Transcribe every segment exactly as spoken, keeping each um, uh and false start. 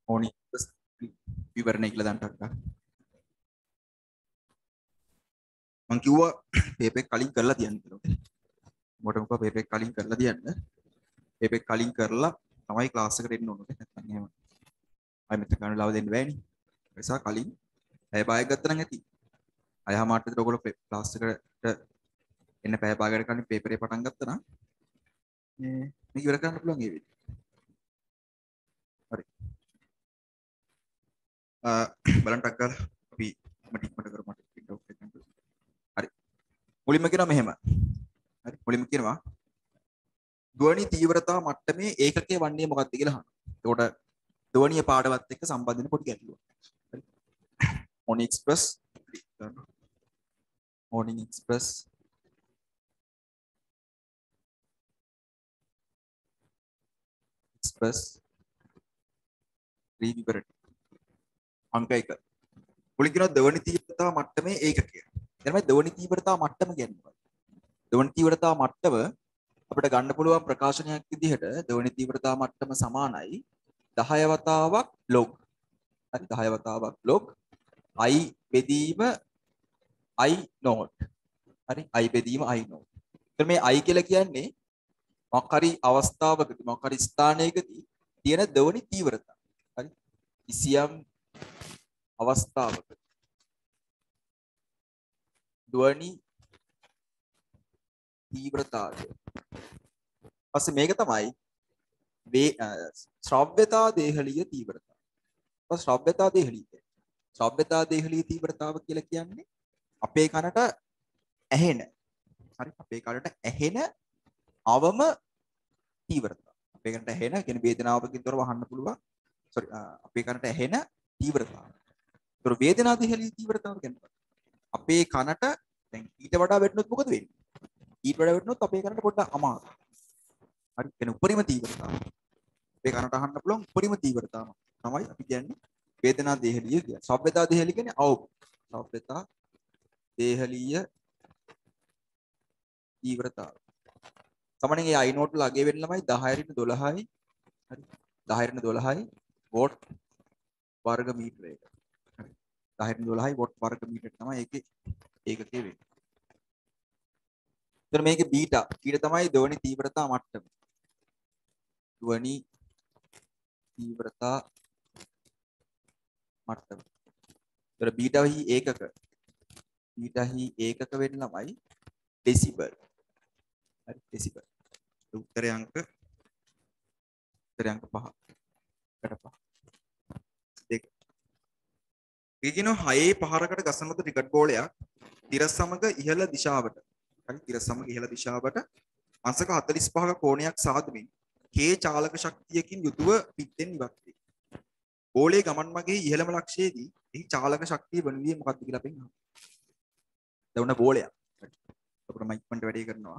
ඕනි විවරණය කියලා දාන්න ටක්කා. මං කිව්වා පේපර් එක කලින් කරලා තියන්න කියලා. මොකට මොකක් පේපර් එක කලින් කරලා තියන්න. පේපර් එක කලින් කරලා තමයි ක්ලාස් එකට එන්න ඕනේ. නැත්නම් එහෙම අය මෙතන ගන්න ලාව දෙන්න බෑනේ. ඒ නිසා කලින් පැය භාගයක් ගත්තා නම් ඇති. අයහමාට විතර ඔයගොල්ලෝ ක්ලාස් එකට එන්න පැය භාගයකට කලින් පේපර් එක පටන් ගත්තා නම් මේ මේක ඉවර කරන්න පුළුවන් ඒ වෙලේ. හරි. අ බලන්න ටක් ගාලා අපි මට ඉක්මනට කරමු මට print out එක ගන්න. හරි. මුලින්ම කියනවා මෙහෙම. හරි. මුලින්ම කියනවා ධ්වනි තීව්‍රතා මට්ටමේ ඒකකයේ වන්නේ මොකක්ද කියලා අහනවා. එතකොට ධ්වනිය පාඩවත් එක්ක සම්බන්ධ වෙන පොඩි ගැටලුවක්. හරි. Morning Express Morning Express Express විවරණය අංක එක. මුලින් කියනවා ධ්වනි තීව්‍රතා මට්ටමේ ඒකකය. එතනමයි ධ්වනි තීව්‍රතා මට්ටම කියන්නේ. ධ්වනි තීව්‍රතා මට්ටම අපිට ගන්න පුළුවන් ප්‍රකාශනයක් විදිහට ධ්වනි තීව්‍රතා මට්ටම සමානයි දහය වතාවක් log. හරි දහය වතාවක් log i බෙදීම i naught. හරි i බෙදීම i naught. එතන මේ i කියලා කියන්නේ මොකක් හරි අවස්ථාවකදී මොකක් හරි ස්ථානයකදී තියෙන ධ්වනි තීව්‍රතාව. හරි කිසියම් අවස්ථාවක ධ්වනි තීව්‍රතාවය. පස්සේ මේක තමයි වේ ශ්‍රව්‍යතා දේහලීය තීව්‍රතාව. පස්සේ ශ්‍රව්‍යතා දේහලීය. ශ්‍රව්‍යතා දේහලීය තීව්‍රතාව කියලා කියන්නේ අපේ කනට ඇහෙන. හරි අපේ කනට ඇහෙන අවම තීව්‍රතාව. අපේ කනට ඇහෙන කියන වේදනාවකින් තොරව අහන්න පුළුවන්. sorry අපේ කනට ඇහෙන තීව්‍රතාව. ඒතර වේදනා දේහලීය තීව්‍රතාව කියන්නේ අපේ කනට දැන් ඊට වඩා වැටුනොත් මොකද වෙන්නේ? ඊට වඩා වැටුනොත් අපේ කනට පොඩ්ඩක් අමාරුයි. හරි කියන උපරිම තීව්‍රතාව. අපේ කනට අහන්න පුළුවන් උපරිම තීව්‍රතාව තමයි අපි කියන්නේ වේදනා දේහලීය කියන්නේ. ශබ්දතා දේහලීය කියන්නේ අවු. ශබ්දතා දේහලීය තීව්‍රතාව. සමහරවිට ඒ i note වල අගේ වෙන ළමයි දහය රින් දොළහයි හරි දහය රින් දොළහයි වෝට් වර්ග මීටර එක. හරි දහය රින් දොළහයි වෝට් වර්ග මීටර තමයි ඒකේ ඒකකේ වෙන්නේ. එතන මේකේ බීටා ඊට තමයි ධ්වනි තීව්‍රතා මට්ටම. ධ්වනි තීව්‍රතා මට්ටම. එතන බීටාහි ඒකක බීටාහි ඒකක වෙන්න ළමයි ඩෙසිබල්. හරි ඩෙසිබල්. උත්තරේ අංක උත්තරේ අංක පහ. කට පහ. දෙක. ඊකිනෝ හයේ පහරකට ගසන ලද ක්‍රිකට් බෝලයක් තිර සමග ඉහළ දිශාවට හරි තිර සමග ඉහළ දිශාවට අංශක හතළිස් පහක කෝණයක් සාදමින් K චාලක ශක්තියකින් යුතුව පිටෙන් ඉවත් වේ. බෝලයේ ගමන් මගේ ඉහළම ලක්ෂයේදී එහි චාලක ශක්තිය වනුයේ මොකක්ද කියලා අපි අහනවා. දැන් උන බෝලයක්. හරි. අපිට මයික්මන්ට වැඩේ කරනවා.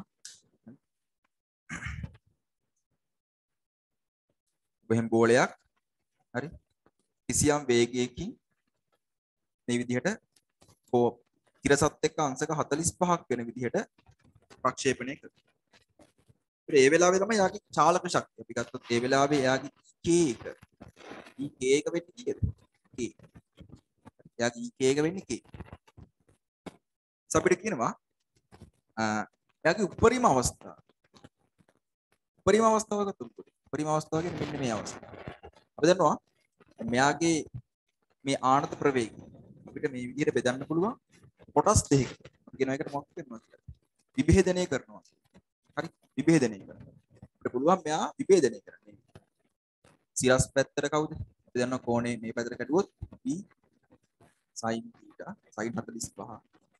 බෙහෙම් බෝලයක් හරි කිසියම් වේගයකින් මේ විදිහට කෝ තිරසත් එක්ක අංශක හතළිස් පහක් වෙන විදිහට ප්‍රක්ෂේපණය කරනවා. ඒ වෙලාවේ තමයි යාගේ චාලක ශක්තිය. අපි ගත්තොත් ඒ වෙලාවේ යාගේ K එක. ඊ K එක වෙන්නේ කීයද? K. යාගේ ඊ K එක වෙන්නේ K. අපිට කියනවා යාගේ උපරිම අවස්ථාව. උපරිම අවස්ථාව ගත්තොත් උපරිම අවස්ථාව කියන්නේ මෙන්න මේ අවස්ථාව. අපි දන්නවා මෙයාගේ මේ ආනත ප්‍රවේගය අපිට මේ විදිහට බෙදන්න පුළුවන් කොටස් දෙකකට. අපි කියන එකට මොකක්ද වෙනවා කියලා. විභේදනය කරනවා. හරි විභේදනය කරනවා. අපිට පුළුවන් මෙයා විභේදනය කරන්න. සිරස් පැත්තට කවුද? අපි දන්නවා කෝණේ මේ පැත්තට කැඩුවොත් B sin theta sin හතළිස් පහ.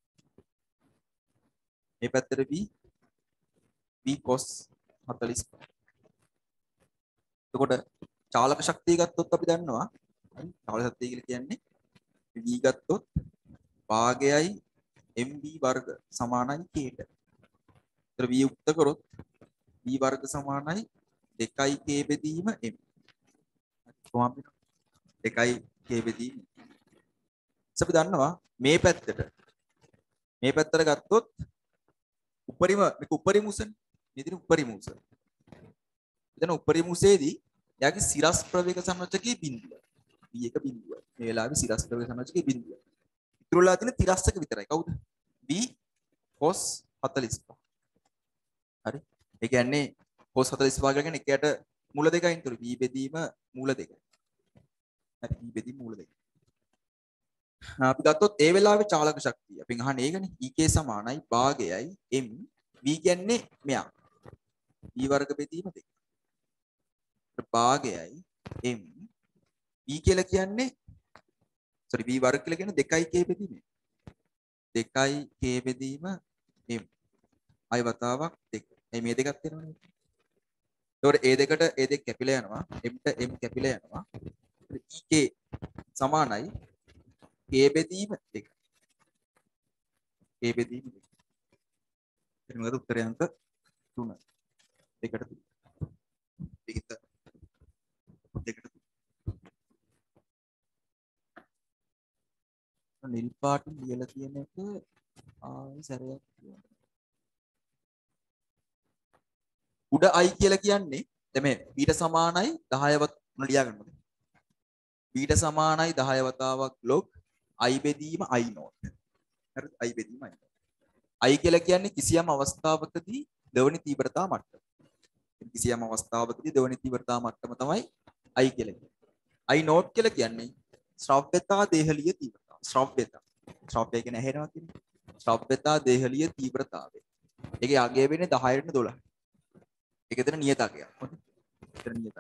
මේ පැත්තට B B cos හතළිස් පහ. එතකොට චාලක ශක්තිය ගත්තොත් අපි දන්නවා හරි චාලක ශක්තිය කියලා කියන්නේ V ගත්තොත් භාගයයි mv වර්ග සමානයි k ට. ඒතර v උක්ත කරොත් v වර්ග සමානයි දෙකයි k බෙදීම m. කොහොමද? දෙකයි k බෙදීම. අපි දන්නවා මේ පැත්තට මේ පැත්තට ගත්තොත් උපරිම මේක උපරිම උසනේ. මෙතන උපරිම උස. එතන උපරිම උසේදී යාගේ සිරස් ප්‍රවේග සංරචකයේ බිඳුව. v එක බිඳුවයි. මේ වෙලාවේ සිරස්තක සමාජකයේ බිඳුවයි. ඉතුරුලා තියෙන තිරස්තක විතරයි. කවුද? v cos හතළිස් පහ. හරි. ඒ කියන්නේ cos හතළිස් පහ කියන්නේ එකයට මූල දෙකයි නේද? v බෙදීම මූල දෙකයි. හරි. v බෙදීම මූල දෙකයි. අපි ගත්තොත් ඒ වෙලාවේ චාලක ශක්තිය. අපි අහන්නේ ඒකනේ. ek සමානයි භාගයයි m. v කියන්නේ මෙයා. v වර්ග බෙදීම දෙක. භාගයයි m. v කියලා කියන්නේ sorry v වර්ග කියලා කියන්නේ දෙකයි k බෙදීම. දෙකයි k බෙදීම m. අය වතාවක් දෙක. එයි මේ දෙකක් වෙනවනේ. ඒතකොට a දෙකට a දෙක කැපිලා යනවා. m ට m කැපිලා යනවා. ek සමානයි k බෙදීම දෙක. k බෙදීම දෙක. එතන මොකද උත්තරය අංක තුන. දෙකට තුන. දෙකට දෙකට තුන. නිල් පාටින් ලියලා තියෙන එක ආයි සැරයක් කියන්න. උඩ i කියලා කියන්නේ දැන් මේ b ට සමානයි දහය වත් උන ලියා ගන්නද? b ට සමානයි දහය වතාවක් log i බෙදීම i නෝට්. හරිද? i බෙදීම i. i කියලා කියන්නේ කිසියම් අවස්ථාවකදී දෙවනි තීව්‍රතා මට්ටම. කිසියම් අවස්ථාවකදී දෙවනි තීව්‍රතා මට්ටම තමයි i කියලා කියන්නේ. i නෝට් කියලා කියන්නේ ශ්‍රව්‍යතා දේහලීය තීව්‍රතාව. ශ්‍රව්‍යතා. ශ්‍රව්‍ය කියන්නේ ඇහෙනවා කියන්නේ. ශ්‍රව්‍යතා දේහලීය තීව්‍රතාවය. ඒකේ අගය වෙන්නේ දහයට දොළහයි. ඒක එතන නියතකයක්. හොඳ. එතන නියතකයක්.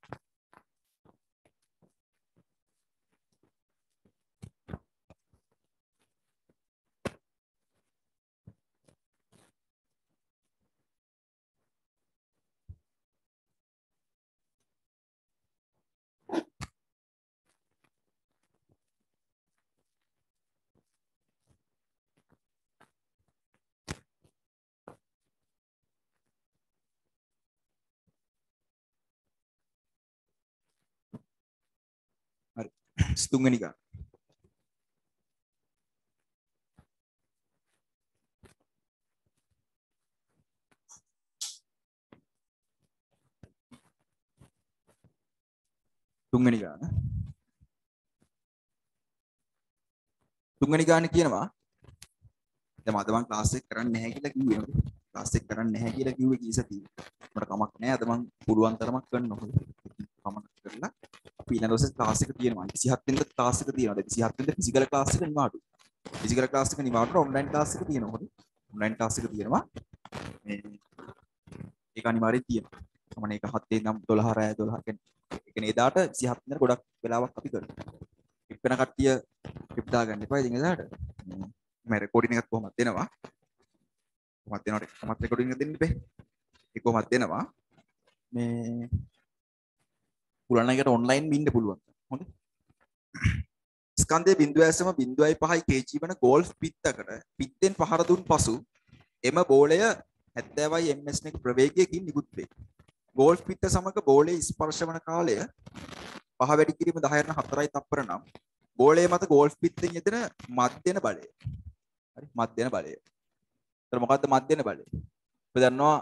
හරි. තුන්වෙනි ගාන. තුන්වෙනි ගාන. තුන්වෙනි ගාන කියනවා දැන් අද මම ක්ලාස් එක කරන්නේ නැහැ කියලා කිව්වේ නේද? ක්ලාස් එක කරන්නේ නැහැ කියලා කිව්වේ කීසතියි. මට කමක් නැහැ. අද මම පුළුවන් තරමක් කරන්න ඕනේ. කමක් කරලා අපි ඊළඟ දවසේ ක්ලාස් එක තියෙනවා. විසිහත් වෙනිදා ක්ලාස් එක තියෙනවා. දැන් විසිහත් වෙනිදා ෆිසිකල් ක්ලාස් එක නිවාඩු. ෆිසිකල් ක්ලාස් එක නිවාඩු ඔන්ලයින් ක්ලාස් එක තියෙනවා. හොඳයි. ඔන්ලයින් ක්ලාස් එක තියෙනවා. මේ ඒක අනිවාර්යයෙන් තියෙනවා. මම මේක හතේ නම් දොළහ රෑ දොළහ කියන්නේ ඒ කියන්නේ එදාට විසිහත් වෙනිදා ගොඩක් වෙලාවක් අපි කරනවා. ඉප්පෙන කට්ටිය ක්ලිප් දාගන්න එපා. ඉතින් එදාට මේ රෙකෝඩින් එකක් කොහොමද දෙනවා? කොහොමද දෙනවද? කොහොමද රෙකෝඩින් එක දෙන්න බෑ. ඒක කොහොමද දෙනවා? මේ පුරණ එකට ඔන්ලයින් මින්න පුළුවන්. හොඳයි. ස්කන්ධයේ බිඳුව ඇසම බිඳුවයි පහයි kg වන ගෝල්ෆ් පිත්තකට පිත්තෙන් පහර දුන් පසු එම බෝලය හැත්තෑවයි ms නෙක ප්‍රවේගයකින් නිකුත් වේ. ගෝල්ෆ් පිත්ත සමග බෝලයේ ස්පර්ශ වන කාලය පහ වැඩි කිරීම දහය හතරයි තප්පර නම් බෝලය මත ගෝල්ෆ් පිත්තෙන් යෙදෙන මධ්‍යන බලය. හරි මධ්‍යන බලය. ඒතර මොකද්ද මධ්‍යන බලය? අපි දන්නවා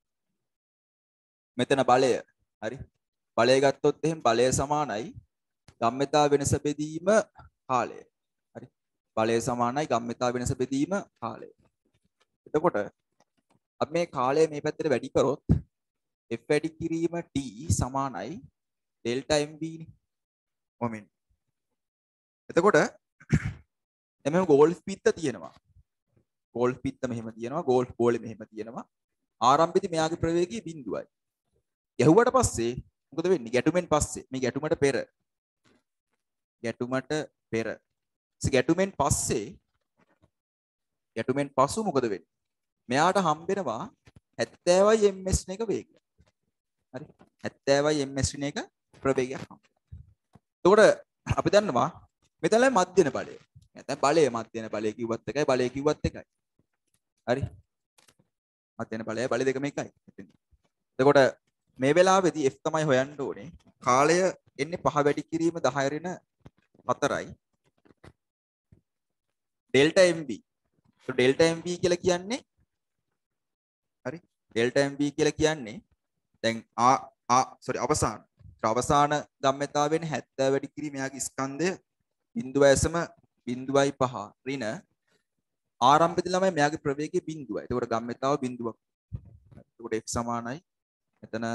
මෙතන බලය. හරි. බලය ගත්තොත් එහෙනම් බලය සමානයි ගම්මිතා වෙනස බෙදීම කාලය. හරි. බලය සමානයි ගම්මිතා වෙනස බෙදීම කාලය. එතකොට අපි මේ කාලය මේ පැත්තට වැඩි කරොත් f වැඩි කිරීම t සමානයි ඩෙල්ටා mv නේ. මොමෙන්. එතකොට එමෙම ගෝල්ෆ් පිත්ත තියෙනවා. ගෝල්ෆ් පිත්ත මෙහෙම තියෙනවා. ගෝල්ෆ් බෝලේ මෙහෙම තියෙනවා. ආරම්භයේදී මෙයාගේ ප්‍රවේගය බිඳුවයි. ගැහුවට පස්සේ මොකද වෙන්නේ? ගැටුමෙන් පස්සේ මේ ගැටුමට පෙර ගැටුමට පෙර ගැටුමෙන් පස්සේ ගැටුමෙන් පසු මොකද වෙන්නේ? මෙයාට හම්බෙනවා හැත්තෑවයි ms නෙක වේගය. හරි. හැත්තෑවයි ms නෙක ප්‍රවේගයක් හම්බෙනවා. එතකොට අපි දන්නවා මෙතන මධ්‍යන බලය. නැත්නම් බලය මධ්‍යන බලය කිව්වත් එකයි බලය කිව්වත් එකයි. හරි. මධ්‍යන බලය බලය දෙකම එකයි. එතකොට මේ වෙලාවේදී f තමයි හොයන්න ඕනේ. කාලය එන්නේ පහ වැඩි කිරීම දහය රින හතරයි. Delta mv. so delta mv කියලා කියන්නේ හරි. ඩෙල්ටා mv කියලා කියන්නේ දැන් ආ ආ sorry අවසාන. අවසාන ගම්‍යතාවෙන් හැත්තෑ වැඩි කිරීම එයාගේ ස්කන්ධය බිඳුව ඇසම බිඳුවයි පහ ඍණ ආරම්භයේදී ළමයි මෙයාගේ ප්‍රවේගය බිඳුවයි. ඒකට ගම්‍යතාව බිඳුවක්. ඒකට x සමානයි. එතන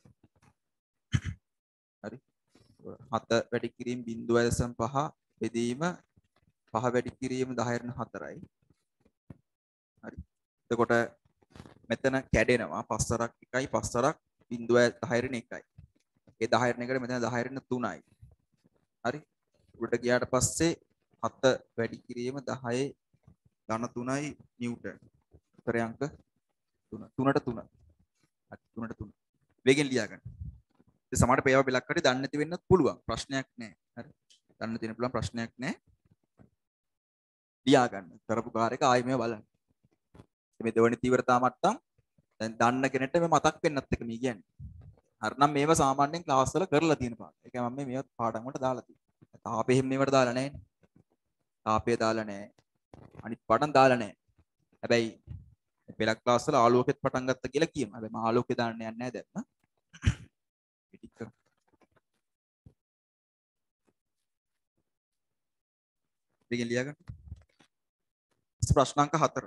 හරි. හත වැඩි කිරීම බිඳුව ඇසම පහ බෙදීම පහ වැඩි කිරීම දහය ඍණ හතරයි. හරි. එතකොට මෙතන කැඩෙනවා පස්තරක් එකයි පස්තරක් බිඳුව දහය ඍණ එකයි. ඒ දහය ඍණ එකට මෙතන දහය ඍණ තුනයි. හරි. උඩට ගියාට පස්සේ හත වැඩි කිරීම දහය ධන තුනයි නිව්ටන්. උත්තරේ අංක තුන. තුනට තුන. හරි තුනට තුන. වේගෙන් ලියා ගන්න. ඉතින් සමහරට පේව බෙලක් හරි දන්නේ නැති වෙන්නත් පුළුවන්. ප්‍රශ්නයක් නැහැ. හරි. දන්න තියෙන පුළුවන් ප්‍රශ්නයක් නැහැ. ලියා ගන්න. කරපු කාර්යක ආයෙ මේව බලන්න. මේ දෙවෙනි තීව්‍රතා මට්ටම් දැන් දන්න කෙනෙක්ට මේ මතක් වෙන්නත් එක මේ කියන්නේ. හරිනම් මේව සාමාන්‍යයෙන් ක්ලාස් වල කරලා තියෙන පාඩම්. ඒක මම මේ මේවත් පාඩම් වලට දාලා තියෙනවා. තාපේ එහෙම මේවට දාලා නැහැ නේ. තාපේ දාලා නැහැ. අනිත් පාඩම් දාලා නැහැ. හැබැයි පෙළක් ක්ලාස් වල ආලෝකෙත් පටන් ගත්තා කියලා කියනවා. හැබැයි මම ආලෝකේ දාන්න යන්නේ නැහැ දැන්. ටික දෙකෙන් ලියා ගන්න. ප්‍රශ්නාංක හතර.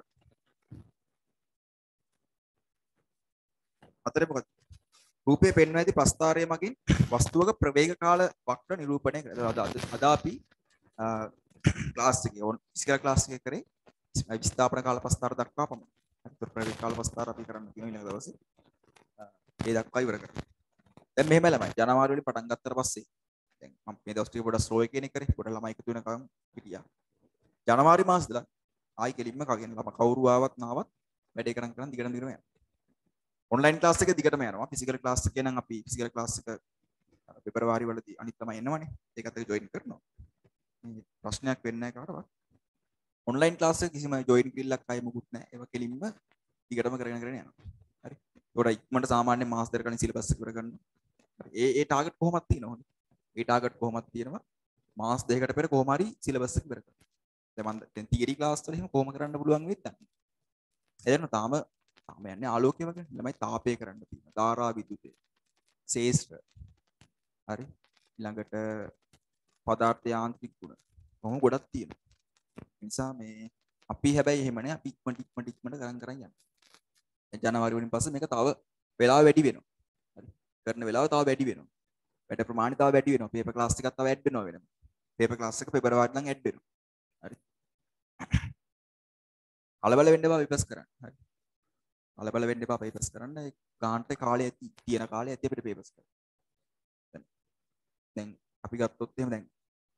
හතරේ මොකක්ද? රූපයේ පෙන්වන ඇති ප්‍රස්ථාරය මගින් වස්තුවක ප්‍රවේග කාල වක්‍ර නිරූපණය කරනවා. අද අපි ක්ලාස් එකේ ඕන් ෆිසිකල් ක්ලාස් එකේ කරේ විස්ථාපන කාල ප්‍රස්ථාර දක්වා පමණයි. අතට ප්‍රවේග කාල ප්‍රස්ථාර අපි කරන්න කියන ඊළඟ දවසේ ඒ දක්වා ඉවර කරමු. දැන් මෙහෙම ළමයි ජනවාරි වලින් පටන් ගත්තට පස්සේ දැන් මම මේ දවස් ටික පොඩ්ඩක් ස්ලෝ එකේ නේ කරේ. පොඩ ළමයි එකතු වෙනකම් හිටියා. ජනවාරි මාසෙ ඉඳලා ආයි කෙලින්ම කගෙන ළම කවුරු ආවත් නාවත් වැඩේ කරන් කරන් දිගටම දිගටම යනවා. ඔන්ලයින් ක්ලාස් එක දිගටම යනවා. ෆිසිකල් ක්ලාස් එකේ නම් අපි ෆිසිකල් ක්ලාස් එක පෙබරවාරි වලදී අනිත් තමයි එනවනේ. ඒකත් එක ජොයින් කරනවා. මේ ප්‍රශ්නයක් වෙන්නේ නැහැ කාටවත්. ඔන්ලයින් ක්ලාස් එක කිසිම ජොයින් කිරිල්ලක් ආයේ මොකුත් නැහැ. ඒක කෙලින්ම දිගටම කරගෙන කරගෙන යනවා. හරි. ඒකට ඉක්මනට සාමාන්‍ය මාස දෙකක් කලින් සිලබස් එක ඉවර කරනවා. හරි. ඒ ඒ ටාගට් කොහොමද තියෙනවද? ඒ ටාගට් කොහොමද තියෙනවා? මාස දෙකකට පෙර කොහොම හරි සිලබස් එක ඉවර කරනවා. දැන් මම දැන් තියරි ක්ලාස් වල එහෙම කොහොම කරන්න පුළුවන් වෙයිද? එදෙන්න තාම තාම යන්නේ ආලෝකය වගේ. ළමයි තාපය කරන්න තියෙනවා. ධාරා විදුලිය. ශේෂ්ත්‍ර. හරි. ඊළඟට පදාර්ථ යාන්ත්‍රික ගුණ. කොහොම ගොඩක් තියෙනවා. ඒ නිසා මේ අපි හැබැයි එහෙම නෑ. අපි ඉක්මනට ඉක්මනට ඉක්මනට කරන් කරන් යනවා. දැන් ජනවාරි වලින් පස්සේ මේක තව වෙලාව වැඩි වෙනවා. හරි. කරන වෙලාව තව වැඩි වෙනවා. වැඩ ප්‍රමාණය තව වැඩි වෙනවා. පේපර් ක්ලාස් එකක් තව ඇඩ් වෙනවා වෙනම. පේපර් ක්ලාස් එක පෙබරවාරි නම් ඇඩ් වෙනවා. හරි. කලබල වෙන්න එපා විපස් කරන්න. හරි. කලබල වෙන්න එපා පේපර්ස් කරන්න. ඒ ගාන්ට කාලය ඇති තියෙන කාලය ඇති අපිට පේපර්ස් කරන්න. දැන් දැන් අපි ගත්තොත් එහෙම දැන්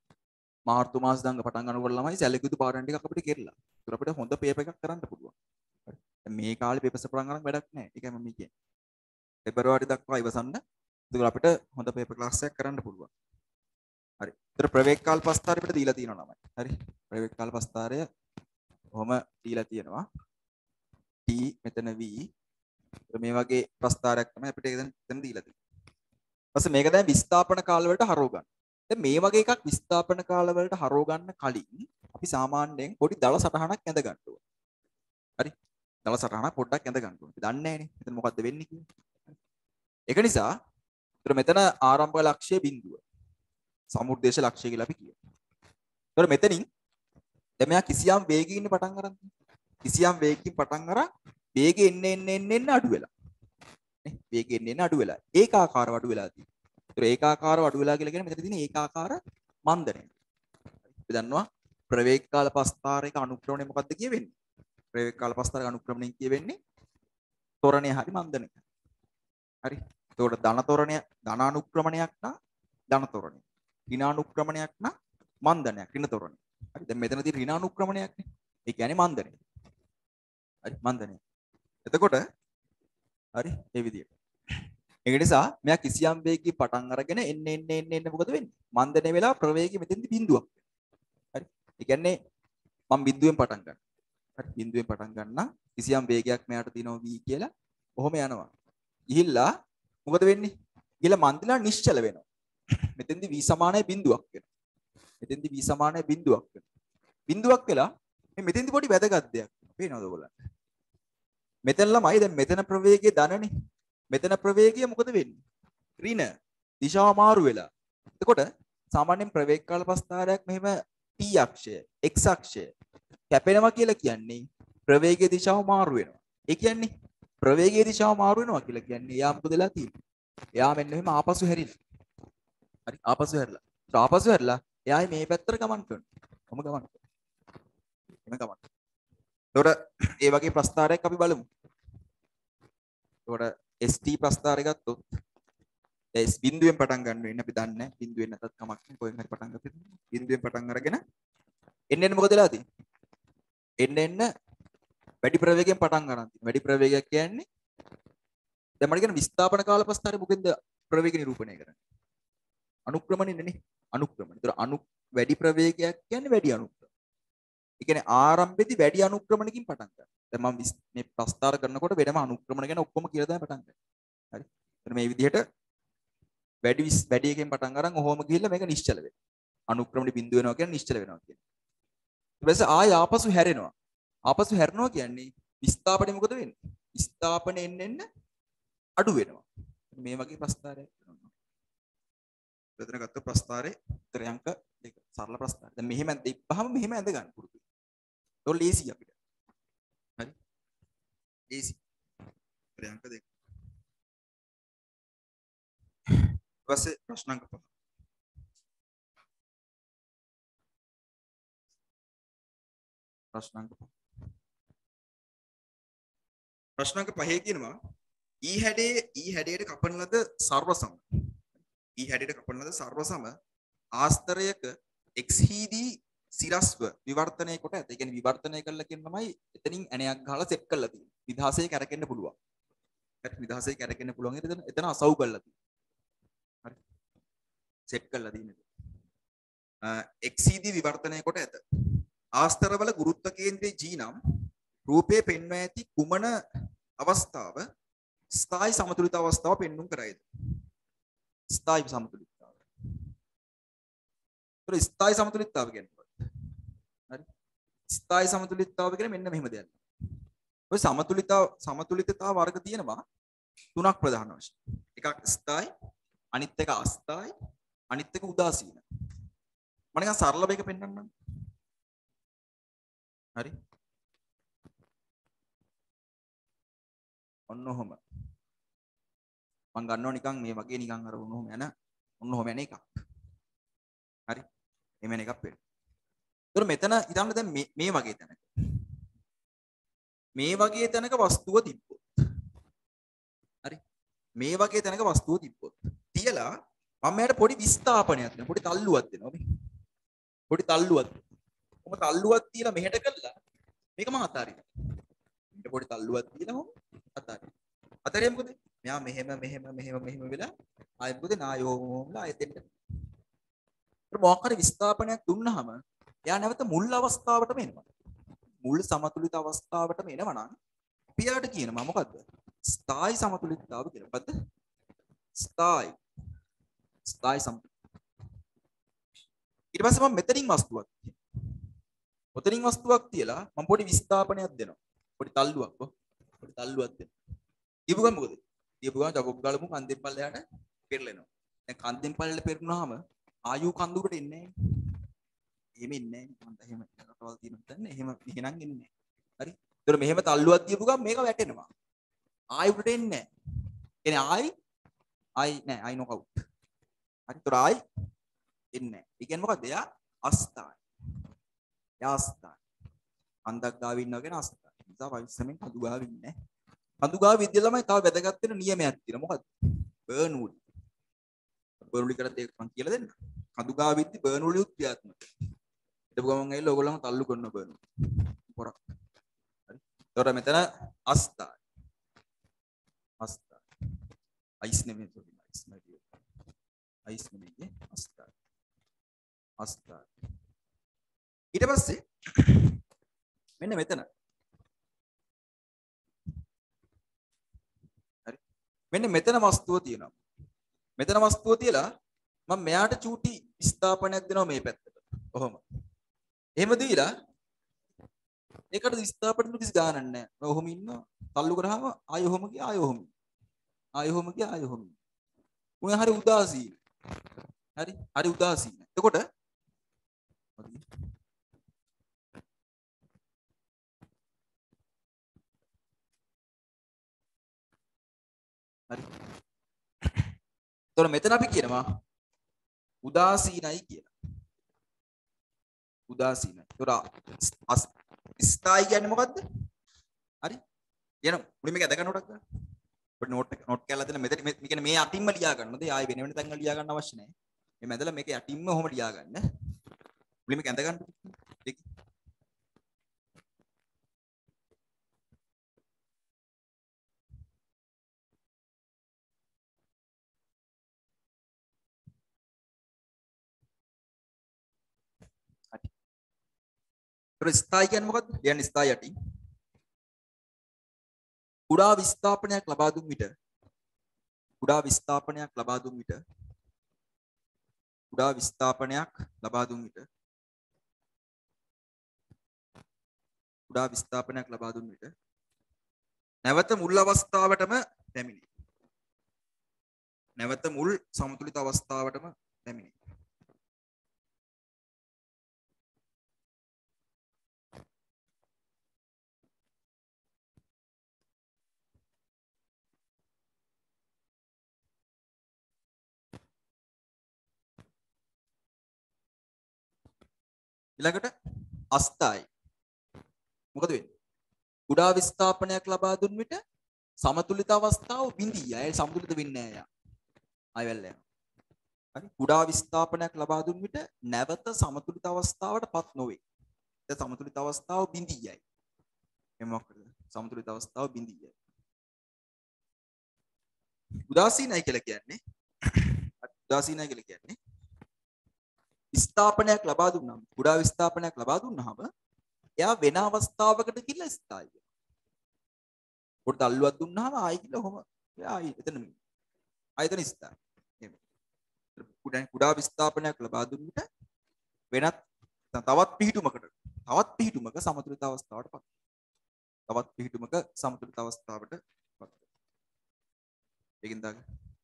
මාර්තු මාස දඟ පටන් ගන්නකොට ළමයි සැලකුතු පාඩම් ටිකක් අපිට කෙරලා. ඒතර අපිට හොඳ පේපර් එකක් කරන්න පුළුවන්. හරි. දැන් මේ කාලේ පේපර්ස් පටන් ගන්න වැඩක් නැහැ. ඒකයි මම කියන්නේ. පෙබරවාරි දක්වා ඉවසන්න. ඒක අපිට හොඳ පේපර් ක්ලාස් එකක් කරන්න පුළුවන්. හරි. ඒතර ප්‍රවේග කාල ප්‍රස්ථාරය අපිට දීලා තියෙනවා ළමයි. හරි. ප්‍රවේග කාල ප්‍රස්ථාරය කොහොම දීලා තියෙනවා. T මෙතන V මේ වගේ ප්‍රස්ථාරයක් තමයි අපිට එතන එතන දීලා තියෙන්නේ. ඊපස්සේ මේක දැන් විස්ථාපන කාල වලට හරව ගන්න. දැන් මේ වගේ එකක් විස්ථාපන කාල වලට හරව ගන්න කලින් අපි සාමාන්‍යයෙන් පොඩි දල සටහනක් ඇඳ ගන්න ඕනේ. හරි. දල සටහනක් පොඩ්ඩක් ඇඳ ගන්න ඕනේ. අපි දන්නේ නැහැනේ. එතන මොකද්ද වෙන්නේ කියලා. ඒක නිසා ඒතර මෙතන ආරම්භක ලක්ෂ්‍ය බිඳුව. සමුද්දේශ ලක්ෂ්‍ය කියලා අපි කියනවා. ඒතර මෙතනින් දැන් මෙයා කිසියම් වේගයකින් පටන් ගන්න. කිසියම් වේගකින් පටන් අරන් වේගෙ එන්න එන්න එන්න එන්න අඩු වෙලා. නේ වේගෙ එන්න එන්න අඩු වෙලා. ඒකාකාරව අඩු වෙලා තියෙනවා. ඒතර ඒකාකාරව අඩු වෙලා කියලා කියන්නේ මෙතන තියෙන ඒකාකාර මන්දනය. අපි දන්නවා ප්‍රවේග කාල ප්‍රස්ථාරයක අනුක්‍රමණය මොකක්ද කියවෙන්නේ? ප්‍රවේග කාල ප්‍රස්ථාරයක අනුක්‍රමණය කියවෙන්නේ ත්වරණය හරි මන්දනය. හරි. එතකොට ධන ත්වරණය ධන අනුක්‍රමණයක් නම් ධන ත්වරණය. ඍණ අනුක්‍රමණයක් නම් මන්දනයක් ඍණ ත්වරණය. හරි. දැන් මෙතන තියෙන ඍණ අනුක්‍රමණයක් නේ. ඒ කියන්නේ මන්දනය. හරි මන්දනය. එතකොට හරි මේ විදියට. ඒක නිසා මෙයා කිසියම් වේගයකින් පටන් අරගෙන එන්න එන්න එන්න එන්න මොකද වෙන්නේ? මන්දනය වෙලා ප්‍රවේගය මෙතෙන්දි බිඳුවක්. හරි. ඒ කියන්නේ මම බිඳුවෙන් පටන් ගන්නවා. හරි බිඳුවෙන් පටන් ගන්නම් කිසියම් වේගයක් මෙයාට තියෙනවා v කියලා. කොහොම යනවා. ගිහිල්ලා මොකද වෙන්නේ? ගිහිල්ලා මන්දලා නිශ්චල වෙනවා. මෙතෙන්දි v සමානයි බිඳුවක් වෙනවා. මෙතෙන්දි v සමානයි බිඳුවක් වෙනවා. බිඳුවක් වෙලා මේ මෙතෙන්දි පොඩි වැදගත් දෙයක් පේනවද ඔයගොල්ලන්ට? මෙතන ළමයි දැන් මෙතන ප්‍රවේගය ධනනේ. මෙතන ප්‍රවේගය මොකද වෙන්නේ? ඍණ. දිශාව මාරු වෙලා. එතකොට සාමාන්‍යයෙන් ප්‍රවේග කාල ප්‍රස්ථාරයක් මෙහෙම t අක්ෂය x අක්ෂය කැපෙනවා කියලා කියන්නේ ප්‍රවේගයේ දිශාව මාරු වෙනවා. ඒ කියන්නේ ප්‍රවේගයේ දිශාව මාරු වෙනවා කියලා කියන්නේ එයා මොකද වෙලා තියෙන්නේ? එයා මෙන්න මෙහෙම ආපසු හැරිලා. හරි ආපසු හැරිලා. ඒක ආපසු හැරිලා එයා මේ පැත්තට ගමන් කරනවා. කොහොම ගමන් කරනවා? එම ගමන්. එතකොට ඒ වගේ ප්‍රස්ථාරයක් අපි බලමු. එතකොට st ප්‍රස්ථාරය ගත්තොත් S බිඳුවෙන් පටන් ගන්න වෙන්නේ අපි දන්නේ නැහැ. බිඳුවෙන් නැතත් කමක් නැහැ. කොහෙන් හරි පටන් ගත්තොත් බිඳුවෙන් පටන් අරගෙන එන්න එන්න මොකද වෙලා තියෙන්නේ? එන්න එන්න වැඩි ප්‍රවේගයෙන් පටන් ගන්න තියෙනවා. වැඩි ප්‍රවේගයක් කියන්නේ දැන් මට කියන විස්ථාපන කාල ප්‍රස්ථාරය මොකෙන්ද ප්‍රවේග නිරූපණය කරන්නේ? අනුක්‍රමණයනේ නේ. අනුක්‍රමණය. ඒතර අනු වැඩි ප්‍රවේගයක් කියන්නේ වැඩි අනුක්‍රමණය. ඒ කියන්නේ ආරම්භයේදී වැඩි අනුක්‍රමණයකින් පටන් ගන්න. දැන් මම මේ ප්‍රස්ථාර කරනකොට වෙනම අනුක්‍රමණ ගැන ඔක්කොම කියලා තමයි පටන් ගන්නේ. හරි. එතන මේ විදිහට වැඩි වැඩි එකෙන් පටන් අරන් ඔහොම ගිහිල්ලා මේක නිශ්චල වෙනවා. අනුක්‍රමණි බිඳු වෙනවා කියන්නේ නිශ්චල වෙනවා කියන්නේ. ඊට පස්සේ ආය ආපසු හැරෙනවා. ආපසු හැරෙනවා කියන්නේ විස්ථාපනය මොකද වෙන්නේ? විස්ථාපනය එන්න එන්න අඩු වෙනවා. මේ වගේ ප්‍රස්ථාරයක් කරනවා. එතන ගත්ත ප්‍රස්ථාරේ උත්තර අංක දෙක. සරල ප්‍රස්ථාරය. දැන් මෙහෙම දෙප්පහම මෙහෙම ඇඳ ගන්න පුරුදු. ඒක ලේසි අපිට. හරි? ලේසි. උත්තර අංක දෙක. ඊපස්සේ ප්‍රශ්න අංක පහ. ප්‍රශ්න අංක පහ. ප්‍රශ්න අංක පහේ කියනවා ඊ හැඩයේ ඊ හැඩයට කපන ලද සර්ව සම ඊ හැඩයට කපන ලද සර්ව සම ආස්තරයක x හිදී සිරස්ව විවර්තනය කොට ඇත. ඒ කියන්නේ විවර්තනය කළා කියන තමයි එතනින් ඇණයක් ගහලා සෙට් කරලා තියෙන්නේ. විදහාසයේ කැරකෙන්න පුළුවන්. හරි විදහාසයේ කැරකෙන්න පුළුවන්. එතන එතන අසව් කරලා තියෙනවා. හරි සෙට් කරලා තියෙන්නේ. x හිදී විවර්තනය කොට ඇත. ආස්තරවල ගුරුත්ව කේන්ද්‍රයේ g නම් රූපයේ පෙන්වා ඇති කුමන අවස්ථාව ස්ථායි සමතුලිත අවස්ථාව පෙන්වුම් කරයිද? ස්ථායි සමතුලිතතාව. ඒක ස්ථායි සමතුලිතතාව කියන්නේ මොකක්ද? හරි. ස්ථායි සමතුලිතතාව කියන්නේ මෙන්න මෙහෙම දෙයක්. ඔය සමතුලිතතාව සමතුලිතතාව වර්ග තියෙනවා තුනක් ප්‍රධාන වශයෙන්. එකක් ස්ථායි, අනිත් එක අස්ථායි, අනිත් එක උදාසීන. මම නිකන් සරලව එක පෙන්නන්නම්. හරි. ඔන්න ඔහොම. මම ගන්නවා නිකන් මේ වගේ නිකන් අර ඔන්න ඔහොම යන ඔන්න ඔහොම යන එකක්. හරි. එමෙන්න එකක් වෙන්න. ඒතර මෙතන ඉතින් දැන් මේ මේ වගේ තැනක. මේ වගේ තැනක වස්තුව තිබ්බොත්. හරි. මේ වගේ තැනක වස්තුව තිබ්බොත්. තියලා මම මෙයාට පොඩි විස්ථාපනයක් දෙනවා. පොඩි තල්ලුවක් දෙනවා මේ. පොඩි තල්ලුවක්. කොහොම තල්ලුවක් තියලා මෙහෙට කළා මේක මම අතාරිනවා. මේක පොඩි තල්ලුවක් තියලා මොම අතාරිනවා. අතාරිය මොකද? මෙයා මෙහෙම මෙහෙම මෙහෙම මෙහෙම වෙලා ආයෙ මොකද නායෝමලා ආයෙ දෙන්න. ඒක මොකක් හරි විස්ථාපනයක් දුන්නාම එයා නැවත මුල් අවස්ථාවටම එනවා. මුල් සමතුලිත අවස්ථාවටම එනවා නම් අපි යාට කියනවා මොකද්ද? ස්ථායි සමතුලිතතාව කියලා. මොකද්ද? ස්ථායි. ස්ථායි සමතුලිත. ඊට පස්සේ මම මෙතනින් වස්තුවක් තියෙනවා. ඔතනින් වස්තුවක් තියලා මම පොඩි විස්ථාපනයක් දෙනවා. පොඩි තල්ලුවක් කො. පොඩි තල්ලුවක් දෙනවා. ඊපු ගමන් මොකද? ඊපු ගමන් ජගොබ් ගාලමු කන්දෙන් පල්ලයට පෙරලෙනවා. දැන් කන්දෙන් පල්ලයට පෙරුණාම ආයු කන්දුකට එන්නේ නැහැ. එහෙම ඉන්නේ නැහැ. මන්ට එහෙම රටවල් තියෙනවා දැන් එහෙම එහෙනම් එන්නේ නැහැ. හරි. ඒතර මෙහෙම තල්ලුවක් දීපු ගමන් මේක වැටෙනවා. ආයි උඩට එන්නේ නැහැ. එනේ ආයි ආයි නෑ ආයි නොකවුට්. හරි. ඒතර ආයි එන්නේ නැහැ. ඒ කියන්නේ මොකද්ද? එයා අස්ථායි. එයා අස්ථායි. අන්දක් ගාව ඉන්නවා කියන අස්ථායි. ඒ නිසා පරිස්සමෙන් කඳු ගාව ඉන්නේ නැහැ. කඳු ගාව විද්‍ය ළමයි තව වැදගත් වෙන නියමයක් තියෙනවා. මොකද්ද? බර්නූලි. බර්නූලි කරත් ඒක මම කියලා දෙන්න. කඳු ගාව විද්‍ය බර්නූලි උත්ක්‍රියාත්මක. ඊට ගමන් ඇවිල්ලා ඕගොල්ලන්ව තල්ලු කරන බර්නූලි. පොරක්. හරි. ඒතකොට මෙතන අස්ථායි. අස්ථායි. අයිස් නෙමෙයි සෝරි අයිස් නෙමෙයි. අයිස් නෙමෙයි අස්ථායි. අස්ථායි. ඊට පස්සේ මෙන්න මෙතන හරි මෙන්න මෙතන වස්තුව තියෙනවා. මෙතන වස්තුව තියලා මම මෙයාට චූටි ස්ථාපනයක් දෙනවා මේ පැත්තට. ඔහොම. එහෙම දීලා ඒකට ස්ථාපන කිසි ගානක් නැහැ. මම ඔහොම ඉන්නවා. තල්ලු කරාම ආයෙ ඔහොම ගියා ආයෙ ඔහොම. ආයෙ ඔහොම ගියා ආයෙ ඔහොම. උන් හරි උදාසීන. හරි හරි උදාසීන. එතකොට හරි. එතකොට මෙතන අපි කියනවා උදාසීනයි කියලා. උදාසීනයි. එතකොට ස්ථායි කියන්නේ මොකද්ද? හරි. කියන මුලින්ම මේක අද ගන්න නෝටක් ගන්න. ඔබ නෝට් එක නෝට් කරලා දෙන්න මෙතන මේ කියන්නේ මේ අටින්ම ලියා ගන්නද? ආයෙ වෙන වෙන තැන් වල ලියා ගන්න අවශ්‍ය නැහැ. මේ මැදලා මේක යටින්ම ඔහොම ලියා ගන්න. මුලින්ම මේක අඳ ගන්න. ඒක. හරි. ඒතර ස්ථායි කියන්නේ මොකද්ද? කියන්නේ ස්ථායි යටින්. කුඩා විස්ථාපනයක් ලබා දුන් විට කුඩා විස්ථාපනයක් ලබා දුන් විට කුඩා විස්ථාපනයක් ලබා දුන් විට කුඩා විස්ථාපනයක් ලබා දුන් විට නැවත මුල් අවස්ථාවටම පැමිණේ. නැවත මුල් සමතුලිත අවස්ථාවටම පැමිණේ. ඊළඟට අස්ථායි. මොකද වෙන්නේ? කුඩා විස්ථාපනයක් ලබා දුන් විට සමතුලිත අවස්ථාව බිඳී. අය සමතුලිත වෙන්නේ නැහැ යා. ආයෙවැල්ල යනවා. හරි. කුඩා විස්ථාපනයක් ලබා දුන් විට නැවත සමතුලිත අවස්ථාවටපත් නොවේ. ඒ සමතුලිත අවස්ථාව බිඳී යයි. එහම මොකද? සමතුලිත අවස්ථාව බිඳී යයි. උදාසීනයි කියලා කියන්නේ උදාසීනයි කියලා කියන්නේ විස්ථාපනයක් ලබා දුන්නාම කුඩා විස්ථාපනයක් ලබා දුන්නාම එයා වෙන අවස්ථාවකට ගිහිල්ලා ස්ථායි වෙනවා. පොඩ්ඩක් අල්ලුවක් දුන්නාම ආයි ගිහිල්ලා ඔහොම එයා ආයි එතනම ඉන්නවා. ආයි එතන ස්ථායි. එහෙම. කුඩා කුඩා විස්ථාපනයක් ලබා දුන්න විට වෙනත් තවත් පිහිටුමකට තවත් පිහිටුමක සමතුලිත අවස්ථාවටපත්. තවත් පිහිටුමක සමතුලිත අවස්ථාවටපත්. ඒකින් දාගන්න.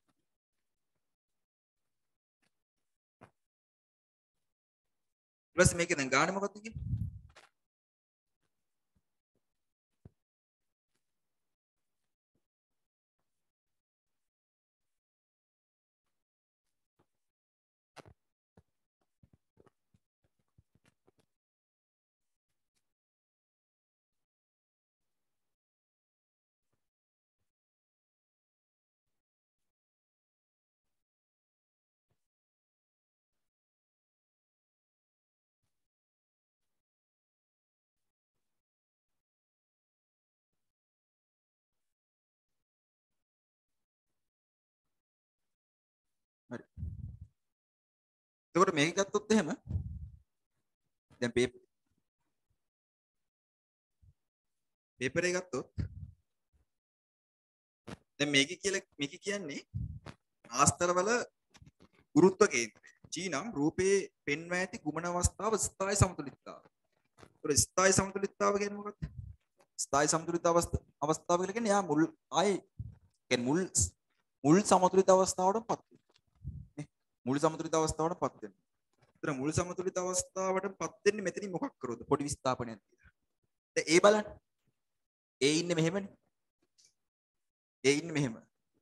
ඊට පස්සේ මේකේ දැන් ගානේ මොකක්ද කියන්නේ? හරි. එතකොට මේක ගත්තොත් එහෙම දැන් පේපර් පේපර් එක ගත්තොත් දැන් මේක කියලා මේක කියන්නේ ආස්තරවල ගුරුත්ව කේන්ද්‍රය. G නම් රූපේ පෙන්වා ඇති ගුමන අවස්ථාව ස්ථායි සමතුලිතතාව. ඒතකොට ස්ථායි සමතුලිතතාව කියන්නේ මොකක්ද? ස්ථායි සමතුලිත අවස්ථාව කියලා කියන්නේ යා මුල් ආයේ කියන්නේ මුල් මුල් සමතුලිත අවස්ථාවටපත් වෙනවා. නේ? මුල් සමතුලිත අවස්ථාවටපත් වෙනවා. ඒතර මුල් සමතුලිත අවස්ථාවටපත් වෙන්නේ මෙතනින් මොකක් කරොද? පොඩි විස්ථාපනයක් කියලා. දැන් ඒ බලන්න. ඒ ඉන්නේ මෙහෙමනේ. ඒ ඉන්නේ මෙහෙම.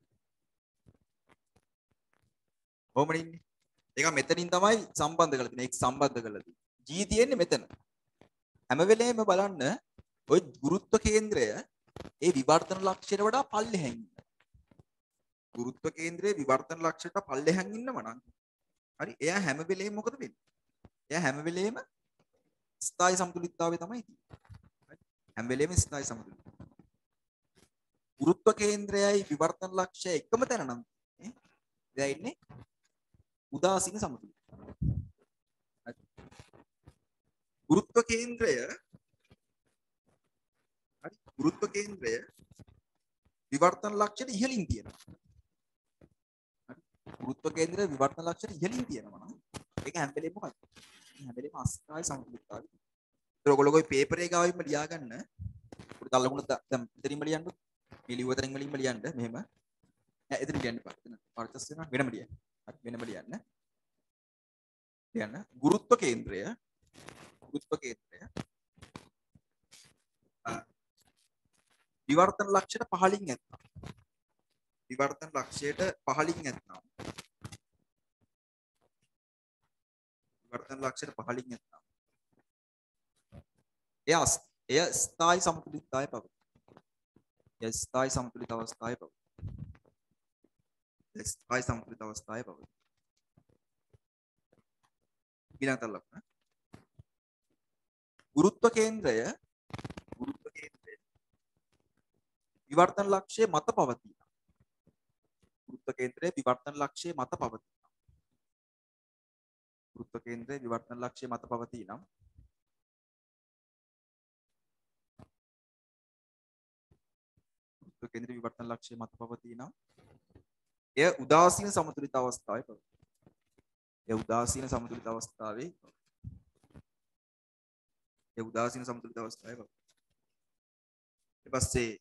කොහොමද ඉන්නේ? ඒක මෙතනින් තමයි සම්බන්ධ කරලා තියෙන්නේ. ඒක සම්බන්ධ කරලා තියෙන්නේ. G තියෙන්නේ මෙතන. හැම වෙලේම බලන්න ওই ගුරුත්ව කේන්ද්‍රය ඒ විවර්තන ලක්ෂයට වඩා පල්ලෙහැන් ඉන්නවා. ගුරුත්ව කේන්ද්‍රයේ විවර්තන ලක්ෂයට පල්ලෙහැන් ඉන්නවා නම් හරි එයා හැම වෙලේම මොකද වෙන්නේ? එයා හැම වෙලේම ස්ථායි සමතුලිතතාවය තමයි තියෙන්නේ. හැම වෙලේම ස්ථායි සමතුලිතතාවය. ගුරුත්ව කේන්ද්‍රයයි විවර්තන ලක්ෂය එකම තැන නම් නේ එයා ඉන්නේ උදාසීන සමතුලිතතාවය. ගුරුත්ව කේන්ද්‍රය හරි ගුරුත්ව කේන්ද්‍රය විවර්තන ලක්ෂයට ඉහළින් තියෙනවා. හරි ගුරුත්ව කේන්ද්‍රය විවර්තන ලක්ෂයට ඉහළින් තියෙනවා නම් ඒක හැම වෙලේම මොකක්ද? හැම වෙලේම අස්ථායි සමතුලිතතාවය. ඒක ඔයගොල්ලෝ ඔය පේපර් එක ගාවින්ම ලියා ගන්න. පොඩි තල්ලුණා දැන් මෙතනින්ම ලියන්න. මේ ලියුව තැනින්ම ලියන්න මෙහෙම. එතන කියන්න එපා. එතන පර්චස් වෙනවා වෙනම ලියන්න. හරි වෙනම ලියන්න. ලියන්න. ගුරුත්ව කේන්ද්‍රය ගුරුත්ව කේන්ද්‍රය විවර්තන ලක්ෂයට පහළින් නැත්නම් විවර්තන ලක්ෂයට පහළින් නැත්නම් විවර්තන ලක්ෂයට පහළින් නැත්නම් එය එය ස්ථායි සමතුලිතතාවය පවතී. එය ස්ථායි සමතුලිත අවස්ථාවේ පවතී. ස්ථායි සමතුලිත අවස්ථාවේ පවතී. ඊළඟට ලක්ෂණ ගුරුත්ව කේන්ද්‍රය ගුරුත්ව කේන්ද්‍රය විවර්තන ලක්ෂයේ මත පවතී. ගුරුත්ව කේන්ද්‍රයේ විවර්තන ලක්ෂයේ මත පවතී. ගුරුත්ව කේන්ද්‍රයේ විවර්තන ලක්ෂයේ මත පවතී නම් ගුරුත්ව කේන්ද්‍රයේ විවර්තන ලක්ෂයේ මත පවතී නම් එය උදාසීන සමතුලිත අවස්ථාවේ පවතී. එය උදාසීන සමතුලිත අවස්ථාවේ එය උදාසීන සමතුලිත අවස්ථාවේ පවතී. ඊට පස්සේ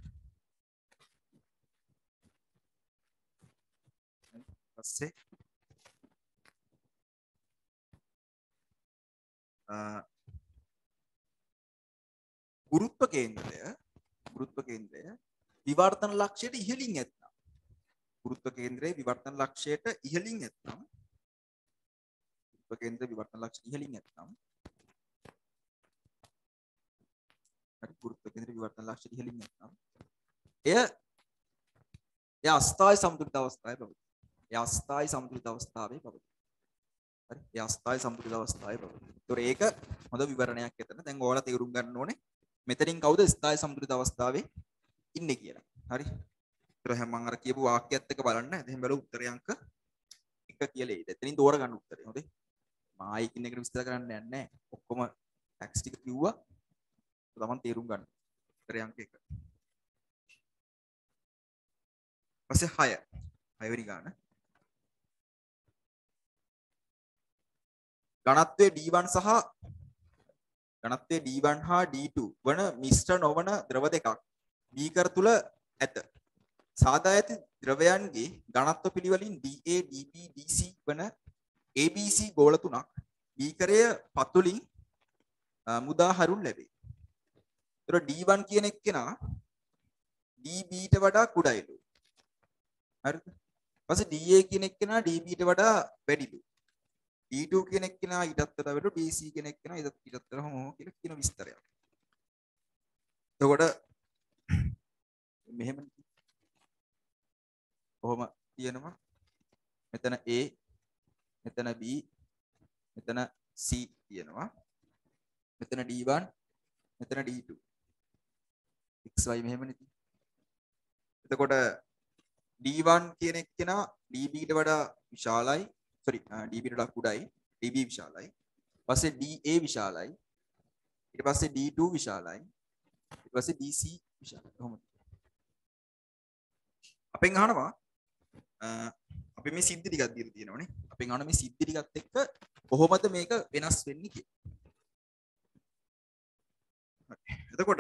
පස්සේ ගුරුත්ව කේන්ද්‍රය ගුරුත්ව කේන්ද්‍රය විවර්තන ලක්ෂයට ඉහළින් ඇත්නම් ගුරුත්ව කේන්ද්‍රයේ විවර්තන ලක්ෂයට ඉහළින් ඇත්නම් ගුරුත්ව කේන්ද්‍රයේ විවර්තන ලක්ෂයට ඉහළින් ඇත්නම් හරි ගුරුත්ව කේන්ද්‍රයේ විවර්තන ලක්ෂයට ඉහළින් ඇත්නම් එය එය අස්ථායි සමතුලිත අවස්ථාවේ පවතී. එය අස්ථායි සමතුලිත අවස්ථාවේ පවතී. හරි එය අස්ථායි සමතුලිත අවස්ථාවේ පවතී. ඒතොර ඒක හොඳ විවරණයක් එතන. දැන් ඔයාලා තේරුම් ගන්න ඕනේ මෙතනින් කවුද ස්ථායි සමතුලිත අවස්ථාවේ ඉන්නේ කියලා. හරි. ඒතර හැම මම අර කියපු වාක්‍යයත් එක්ක බලන්න. එහෙනම් බලමු උත්තරය අංක එක කියලා එයිද. එතනින් තෝරගන්න උත්තරේ. හොඳේ. මම ආයි කින් එකට විස්තර කරන්න යන්නේ නැහැ. ඔක්කොම ටැක්ස් ටික කිව්වා. තමන් තේරුම් ගන්න. උත්තරය අංක එක. පස්සේ හය. හය වෙනි ගාන. ඝනත්වයේ ඩී වන් සහ ඝනත්වයේ ඩී වන් හා ඩී ටූ වන මිශ්‍ර නොවන ද්‍රව දෙකක් බීකර තුල ඇත. සාදා ඇති ද්‍රවයන්ගේ ඝනත්ව පිළිවෙලින් ඩී ඒ ඩී බී ඩී සී වන ඒ බී සී ගෝල තුනක් බීකරය පතුලින් මුදා හරුන් ලැබේ. ඒතර ඩී වන් කියන එක්කෙනා ඩී බී ට වඩා කුඩයිලු. හරිද? ඊපස්සේ ඩී ඒ කියන එක්කෙනා ඩී බී ට වඩා වැඩිලු. ඩී ටූ කියන එක්කෙනා ඊටත් වඩා වැඩිලු. ඩී සී කියන එක්කෙනා ඊටත් ඊටත් වඩා හොම කියලා කියන විස්තරයක්. එතකොට මෙහෙම කොහොම කියනවා මෙතන A මෙතන B මෙතන C කියනවා මෙතන ඩී වන් මෙතන ඩී ටූ x y මෙහෙමනේ තියෙන්නේ. එතකොට ඩී වන් කියන එක්කෙනා ඩී බී ට වඩා විශාලයි sorry ඩී බී ට වඩා කුඩයි ඩී බී විශාලයි ඊපස්සේ ඩී ඒ විශාලයි ඊට පස්සේ ඩී ටූ විශාලයි ඊට පස්සේ ඩී සී විශාලයි. කොහොමද අපෙන් අහනවා අපි මේ සිද්ධි ටිකක් දීලා තියෙනවනේ. අපෙන් අහන මේ සිද්ධි ටිකත් එක්ක කොහොමද මේක වෙනස් වෙන්නේ කියලා. එතකොට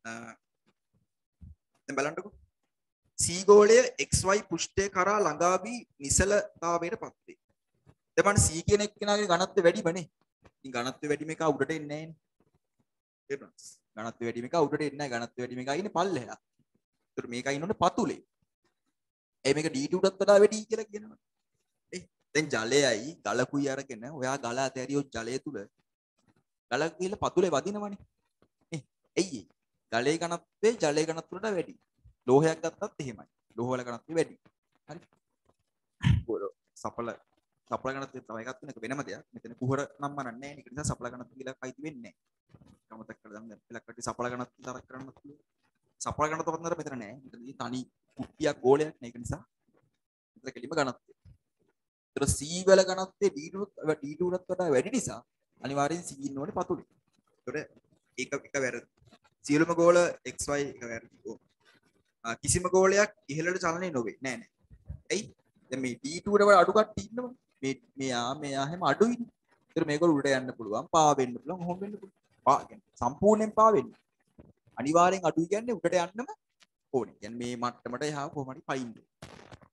දැන් බලන්නකෝ. C ගෝලය X Y පෘෂ්ඨය කරා ළඟා වී නිසලතාවයට පත් වේ. දැන් මම C කියන එක්කෙනාගේ ඝනත්වය වැඩිමනේ. ඉතින් ඝනත්වය වැඩි මේක උඩට එන්නේ නැහැනේ. තේරුණාද? ඝනත්වය වැඩි මේක උඩට එන්නේ නැහැ. ඝනත්වය වැඩි මේක ඉන්නේ පල්ලෙහා. ඒතර මේකයි ඉන්නෝනේ පතුලේ. ඒ මේක ඩී ටූ ටත් වඩා වැඩි කියලා කියනවා. ඒ දැන් ජලයයි ගලකුයි අරගෙන ඔයා ගල ඇතරියොත් ජලය තුල ගල ගිහලා පතුලේ වදිනවනේ. නේ? එයි ගලේ ඝනත්වය ජලයේ ඝනත්වයට වැඩි. ලෝහයක් ගත්තත් එහෙමයි. ලෝහ වල ඝනත්වය වැඩි. හරි. බොර සපල සපල ඝනත්වය තව එකක් වෙන එක වෙනම දෙයක්. මෙතන කුහර නම් මනන්නේ නැහැ. ඒක නිසා සපල ඝනත්වය කියලා කයිති වෙන්නේ නැහැ. කමතක් කරලා දැන් පෙලක් කටි සපල ඝනත්වය තරක් කරන්නත් පුළුවන්. සපල ඝනත්වය පොතනතර මෙතන නැහැ. මෙතනදී තනි කුට්ටියක් ගෝලයක් නේ. ඒක නිසා මෙතන කෙලිම ඝනත්වය. ඒතර C වල ඝනත්වය D ටූ D ටූ ටත් වඩා වැඩි නිසා අනිවාර්යෙන් C ඉන්න ඕනේ පතුලේ. ඒතර ඒක එක වැරදි. සියලුම ගෝල X Y එක වැරදි. කිසිම ගෝලයක් ඉහළට චලනය නොවේ. නෑ නෑ. එයි දැන් මේ D ටූ වල අඩු කට්ටිය ඉන්නවා. මේ මෙයා මෙයා හැම අඩුයිනේ. ඒතර මේගොල්ලෝ උඩට යන්න පුළුවන්, පා වෙන්න පුළුවන්, ඔහොම වෙන්න පුළුවන්. පා කියන්නේ සම්පූර්ණයෙන් පා වෙන්න. අනිවාර්යෙන් අඩුයි කියන්නේ උඩට යන්නම ඕනේ. කියන්නේ මේ මට්ටමට එහා කොහොම හරි පයින්න.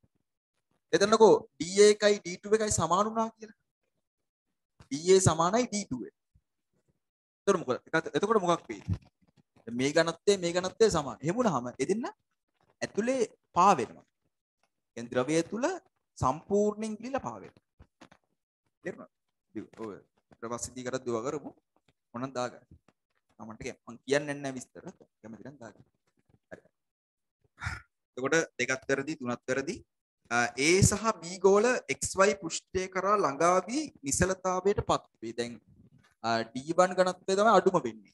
එතනකෝ D A එකයි D two එකයි සමාන වුණා කියලා. D A සමානයි D two එක. එතකොට මොකද? එතකොට මොකක් වෙයිද? මේ ඝනත්වය මේ ඝනත්වය සමාන. එහෙම වුණාම එදින්න ඇතුලේ පා වෙනවා. කියන්නේ ද්‍රවය තුල සම්පූර්ණයෙන් ගිලිලා පා වෙනවා. තේරුණාද? ඔය ප්‍රවස්සිතී කරත් දුව කරමු. මොනක් දාගන්න. මමන්ට කියන්න. මම කියන්නේ නැහැ විස්තර. කැමති නම් දාගන්න. හරි. එතකොට දෙකක් වැරදි තුනක් වැරදි. A සහ B ගෝල X Y පෘෂ්ඨය කරා ළඟා වී නිසලතාවයට පත් වේ. දැන් D one ඝනත්වය තමයි අඩුම වෙන්නේ.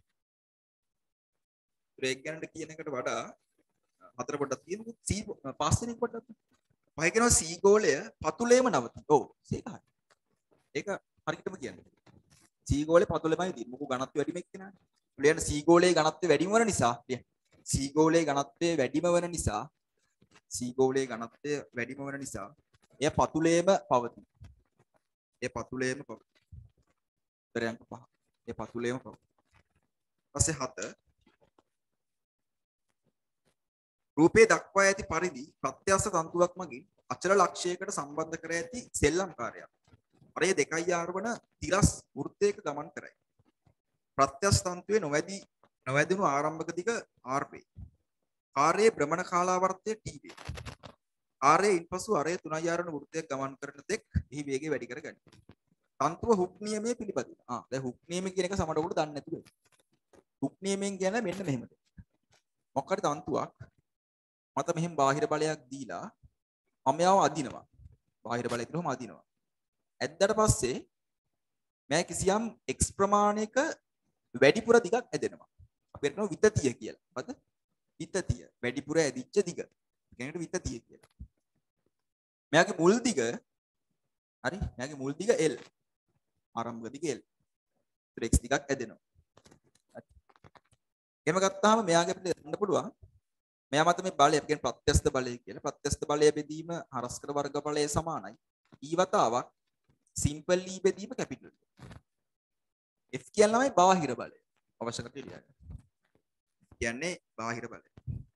බ්‍රේක් ගන්නට කියන එකට වඩා හතර පොඩක් තියෙනකෝ C පස් වෙනි පොඩක්. පහ කියනවා C ගෝලය පතුලේම නවතී. ඔව් ඒක හරි. ඒක හරියටම කියන්නේ. C ගෝලේ පතුලෙමයි තියෙන්නේ. මොකෝ ඝනත්වය වැඩිම එක්කෙනානේ. ලියන්න C ගෝලයේ ඝනත්වය වැඩිම වෙන නිසා ලියන්න. C ගෝලයේ ඝනත්වය වැඩිම වෙන නිසා C ගෝලයේ ඝනත්වය වැඩිම වෙන නිසා එය පතුලේම පවතී. ඒ පතුලේම පවතී. උත්තරයන්ක පහ. ඒ පතුලේම පවතී. ඊපස්සේ හත රූපේ දක්වා ඇති පරිදි ප්‍රත්‍යස්ස තන්තුවක් මගින් අචල ලක්ෂයකට සම්බන්ධ කර ඇති සෙල්ලම් කාර්යයක්. අරය දෙකයි ආර වන තිරස් වෘත්තයක ගමන් කරයි. ප්‍රත්‍යස්ස තන්තුවේ නොවැදී නොවැදුණු ආරම්භක දිග R වේ. ආරයේ භ්‍රමණ කාලාවර්තය T වේ. ආරයේ ඉන්පසු අරය තුනයි ආර වන වෘත්තයක් ගමන් කරන තෙක් එහි වේගය වැඩි කර ගනී. තන්තුව හුක් නියමයේ පිළිපදින. ආ දැන් හුක් නියම කියන එක සමහර උඩ දන්නේ නැතුව. හුක් නියමයෙන් කියන්නේ මෙන්න මෙහෙමද. මොකක් හරි තන්තුවක් මත මෙහෙම බාහිර බලයක් දීලා මම යාව අදිනවා. බාහිර බලය දිනවම අදිනවා. ඇද්දට පස්සේ මම කිසියම් x ප්‍රමාණයක වැඩිපුර දිගක් ඇදෙනවා. අපි කියනවා විතතිය කියලා. මොකද? විතතිය. වැඩිපුර ඇදිච්ච දිග. කියනකට විතතිය කියලා. මෙයාගේ මුල් දිග හරි? මෙයාගේ මුල් දිග L. ආරම්භක දිග L. ඒතර x දිගක් ඇදෙනවා. හරි. එහෙම ගත්තාම මෙයාගේ අපිට ගන්න පුළුවන් මෙයා මත මේ බලය අපි කියන්නේ ප්‍රත්‍යස්ත බලය කියලා. ප්‍රත්‍යස්ත බලය බෙදීම හරස්කර වර්ග බලය සමානයි. E වතාවක් සිම්පල් E බෙදීම කැපිටල්. F කියන්නේ බාහිර බලය. අවශ්‍ය කට ලියන්න. කියන්නේ බාහිර බලය.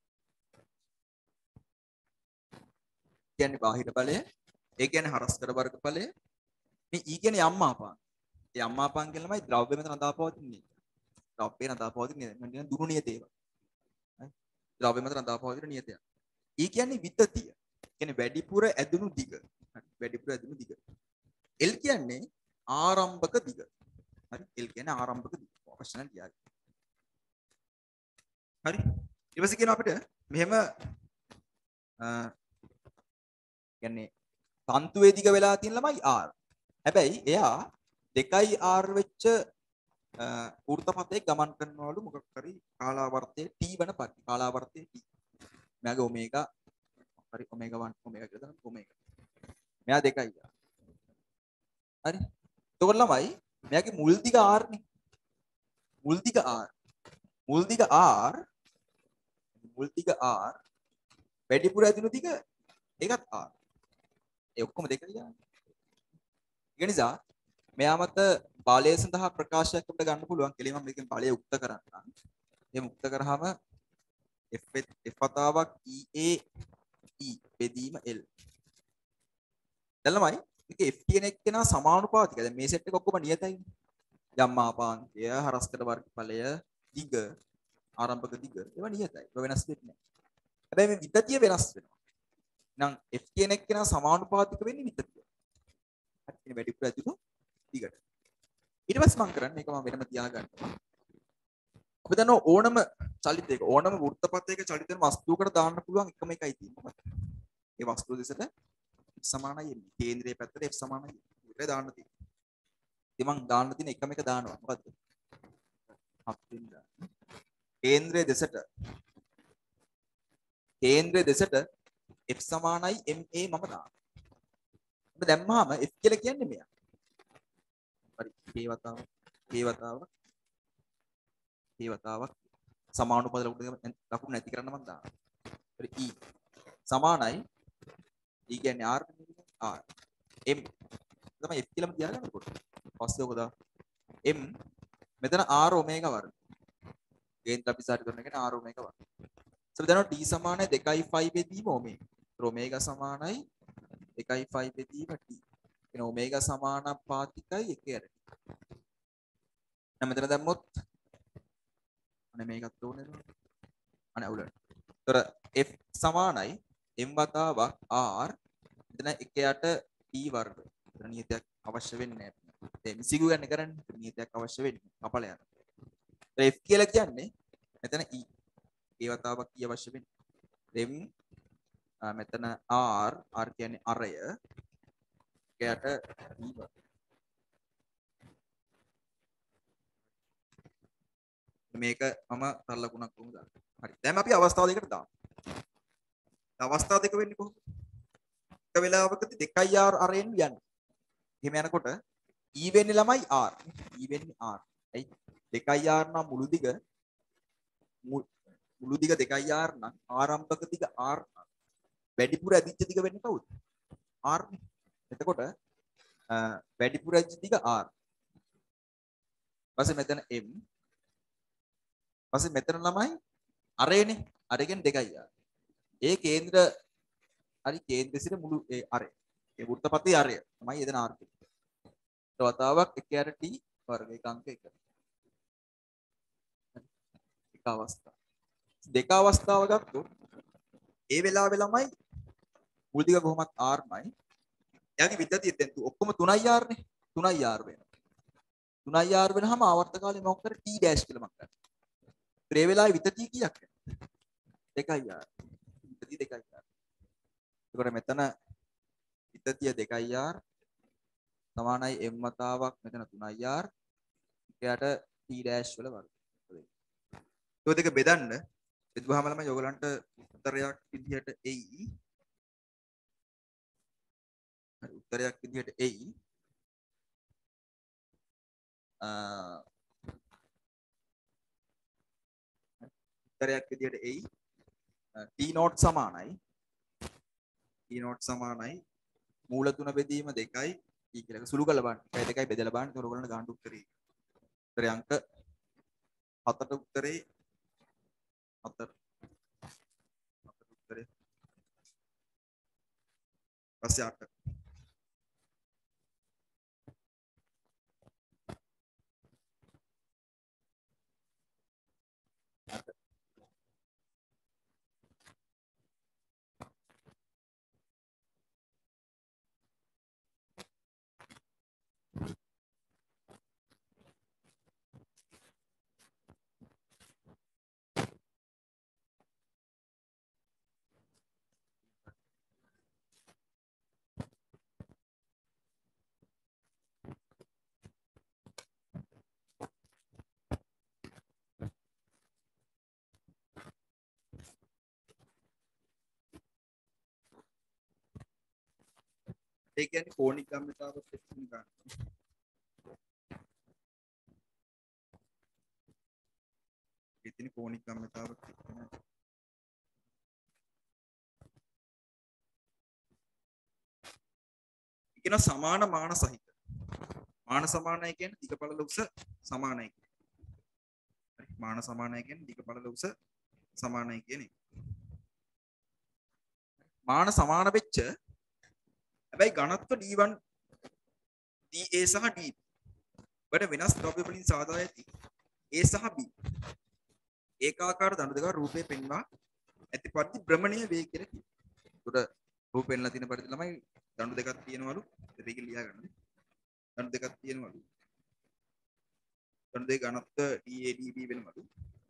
කියන්නේ බාහිර බලය. ඒ කියන්නේ හරස්කර වර්ග බලය. මේ E කියන්නේ යම්මාපාංග. ඒ යම්මාපාංග කියලාමයි ද්‍රව්‍ය මෙතන අදාපවතින්නේ. ද්‍රව්‍ය නදාපවතින්නේ. මම දුරු නියත ඒවා. ද්‍රව්‍ය මත රඳාපවතින නියතයක්. E කියන්නේ විතතිය. කියන්නේ වැඩිපුර ඇදුණු දිග. හරි. වැඩිපුර ඇදුණු දිග. L කියන්නේ ආරම්භක දිග. හරි. L කියන්නේ ආරම්භක දිග. අවශ්‍ය නම් කියන්න. හරි. ඊට පස්සේ කියනවා අපිට මෙහෙම අ කියන්නේ තන්තුවේ දිග වෙලා තියෙන ළමයි R. හැබැයි එයා දෙකයි R වෙච්ච ඌර්ධපතේ ගමන් කරනවලු මොකක් හරි කාලාවර්තයේ T වන පරිදි කාලාවර්තයේ T. මෙයාගේ ඔමේගා හරි ඔමේගා one ඔමේගා කියලා දාන්න ඔමේගා. මෙයා දෙකයි. හරි. එතකොට ළමයි මෙයාගේ මුල් දිග R නේ. මුල් දිග R. මුල් දිග R මුල් දිග R වැඩිපුර ඇදිනු දිග ඒකත් R. ඒ ඔක්කොම දෙකයි ගන්න. ඒ නිසා මෙයා මත බලය සඳහා ප්‍රකාශයක් අපිට ගන්න පුළුවන්. කෙලින්ම මේකෙන් බලය උක්ත කරන්න. එහෙම උක්ත කරාම F F වතාවක් E A E බෙදීම L. දැන්ලමයි මේක F කියන එක්කෙනා සමානුපාතිකයි. දැන් මේ සෙට් එක ඔක්කොම නියතයි. යම්මාපාංකය, හරස්කඩ වර්ගඵලය, දිග, ආරම්භක දිග ඒවා නියතයි. ඒවා වෙනස් වෙන්නේ නැහැ. හැබැයි මේ විතතිය වෙනස් වෙනවා. එහෙනම් F කියන එක්කෙනා සමානුපාතික වෙන්නේ විතතිය. හරි. ඉතින් වැඩිපුර ඇතුළු දිගට. ඊට පස්සේ මම කරන්නේ මේක මම වෙනම තියාගන්නවා. අපි දන්නවා ඕනම චලිතයක ඕනම වෘත්තපතයක චලිත වෙන වස්තුවකට දාන්න පුළුවන් එකම එකයි තියෙන්නේ. ඒ වස්තුව දෙසට F සමානයි එන්නේ. කේන්ද්‍රයේ පැත්තට F සමානයි. ඒකේ දාන්න තියෙන්නේ. ඉතින් මම දාන්න තියෙන එකම එක දානවා. මොකද්ද? හත් වෙනි දාන්න. කේන්ද්‍රයේ දෙසට කේන්ද්‍රයේ දෙසට F සමානයි M A මම දානවා. ඔබ දැම්මහම F කියලා කියන්නේ මෙයා. හරි. K වතාවක් K වතාවක් K වතාවක් සමානුපාත ලකුණු නැති කරන්න මම දානවා. හරි E සමානයි E කියන්නේ R R M තමයි F කියලාම තියාගන්න කොට. පස්සේ ඔක දා M මෙතන R ඔමේගා වර්ග. කේන්ද්‍ර අපිසාරි කරන එක R ඔමේගා වර්ග. සම දැනනවා T සමානයි දෙකයි පහයි බෙදීම ඔමේගා. ඔමේගා සමානයි එකයි ෆයිව් බෙදීම t. කියන ඔමේගා සමානුපාතිකයි එකයි අර t. දැන් මෙතන දැම්මොත් අනේ මේකත් ඕනේ නේද? අනේ අවුල. ඒතර f සමානයි m වතාවක් r මෙතන එකයට t වර්ග. ඒතර නියතයක් අවශ්‍ය වෙන්නේ නැහැ. දැන් සිගු ගන්න කරන්නේ නියතයක් අවශ්‍ය වෙන්නේ. කපල යන. ඒතර f කියලා කියන්නේ මෙතන e. ඒ වතාවක් e අවශ්‍ය වෙන්නේ. m මෙතන r r කියන්නේ අරය එකයට t වර්ග. මේක මම සරල ගුණක් කොහොමද දාන්නේ. හරි. දැන් අපි අවස්ථාව දෙකට දාමු. අවස්ථාව දෙක වෙන්නේ කොහොමද? එක වෙලාවකදී දෙකයි r අරෙන් යන්නේ. එහෙම යනකොට e වෙන්නේ ළමයි r. e වෙන්නේ r. ඇයි? දෙකයි r නම් මුළු දිග මුළු දිග දෙකයි r නම් ආරම්භක දිග r වැඩිපුර ඇදිච්ච දිග වෙන්නේ කවුද? r නේ. එතකොට වැඩිපුර ඇදිච්ච දිග r. ඊපස්සේ මෙතන m. ඊපස්සේ මෙතන ළමයි අරේනේ. අරගෙන දෙකයි r. ඒ කේන්ද්‍ර හරි කේන්ද්‍රය සිට මුළු ඒ අරය. ඒ වෘත්තපතේ අරය තමයි එදෙන r කියන්නේ. ඒ වතාවක් එකයට t වර්ග එක අංක එක. එක අවස්ථාව. දෙක අවස්ථාව ගත්තොත් ඒ වෙලාවේ ළමයි මුල් දිග කොහොමත් r මයි. එයාගේ විද්‍යතිය දැන් ඔක්කොම තුනයි r නේ. තුනයි r වෙනවා. තුනයි r වෙනහම ආවර්ත කාලය මොකක් කර t ඩෑෂ් කියලා මම ගන්නවා. ඒ වෙලාවේ විද්‍යතිය කීයක් වෙනවද? දෙකයි r. විද්‍යතිය දෙකයි r. ඒකට මෙතන විද්‍යතිය දෙකයි r සමානයි m වතාවක් මෙතන තුනයි r එයාට t ඩෑෂ් වල වර්ග. ඒ දෙක බෙදන්න බෙදුවාම ළමයි ඔයගලන්ට උත්තරයක් විදිහට එයි. හරි උත්තරයක් විදිහට එයි. අ උත්තරයක් විදිහට එයි. t නෝට් සමානයි t නෝට් සමානයි මූල තුන බෙදීම දෙකයි t කියලා සුළු කරලා බලන්න. ඒ දෙකයි බෙදලා බලන්න. ඒක ඔයගලන්ට ගන්න උත්තරේ. උත්තරේ අංක හතට උත්තරේ හතර. හතට උත්තරේ. පස්සේ අට. අට. ඒ කියන්නේ කෝණික ගම්‍යතාවත් එක්ක ගන්න. ඉතින් කෝණික ගම්‍යතාවත් එක්ක නේද? කියන සමාන මාන සහිත. මාන සමානයි කියන්නේ දිගපළල උස සමානයි. හරි මාන සමානයි කියන්නේ දිගපළල උස සමානයි කියන්නේ. මාන සමාන වෙච්ච හැබැයි ඝනත්ව ඩී වන් ඩී ඒ සහ ඩී වල වෙනස් ද්‍රව්‍ය වලින් සාදා ඇති A සහ B ඒකාකාර දණු දෙක රූපේ පෙන්වා ඇති පරිදි භ්‍රමණීය වේ කියලා කියනවා. ඒකට රූප පෙන්ලා තියෙන පරිදි ළමයි දණු දෙකක් තියෙනවලු. ඒක ලියා ගන්න. දණු දෙකක් තියෙනවලු. දණු දෙක ඝනත්ව D A D B වෙනවලු.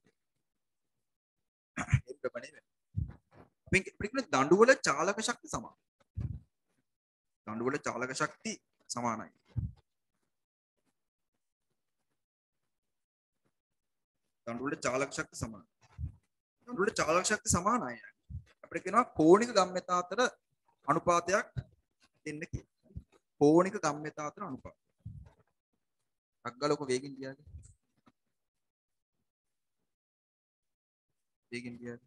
ඒ භ්‍රමණීය වෙනවා. මේක පිටින් දණු වල චාලක ශක්තිය සමානයි. දණු වල චාලක ශක්තිය සමානයි. දණු වල චාලක ශක්තිය සමානයි. දණු වල චාලක ශක්තිය සමානයි. අපිට කියනවා කෝණික ගම්‍යතා අතර අනුපාතයක් දෙන්න කියලා. කෝණික ගම්‍යතා අතර අනුපාතය. අග්ගලක වේගින් ගියාද? වේගින් ගියාද?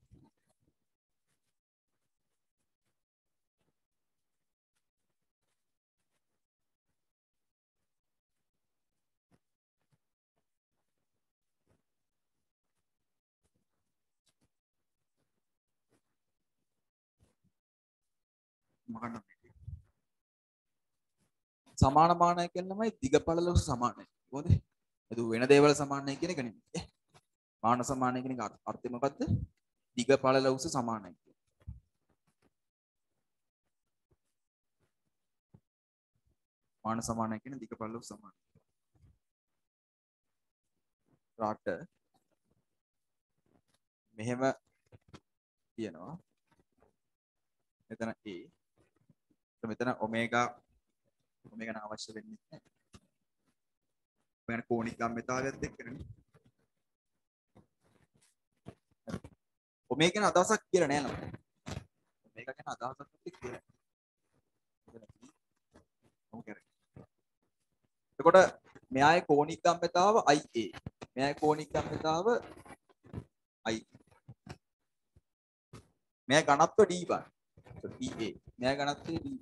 මහාන සමාන මානය කියනමයි දිග පළල උස සමානයි. කොහොමද? ඒක වෙන දේවල් සමානයි කියන එක නෙමෙයි. මාන සමානයි කියන එක අර්ථය මොකද්ද? දිග පළල උස සමානයි. මාන සමානයි කියන දිග පළල උස සමානයි. රාට මෙහෙම තියෙනවා. මෙතන A. මෙතන ඔමේගා ඔමේගා න අවශ්‍ය වෙන්නේ නැහැ. මෙන්න කෝණික ගම්මිතාවයත් එක්කනේ. ඔමේගා ගැන අදහසක් කියලා නෑ නේද? ඔමේගා ගැන අදහසක් නැති කියලා. එතකොට මෙයාගේ කෝණික ගම්මිතාව I A. මෙයාගේ කෝණික ගම්මිතාව I. මෙයා ඝනත්ව D bar. D A. මෙයා ඝනත්වය D.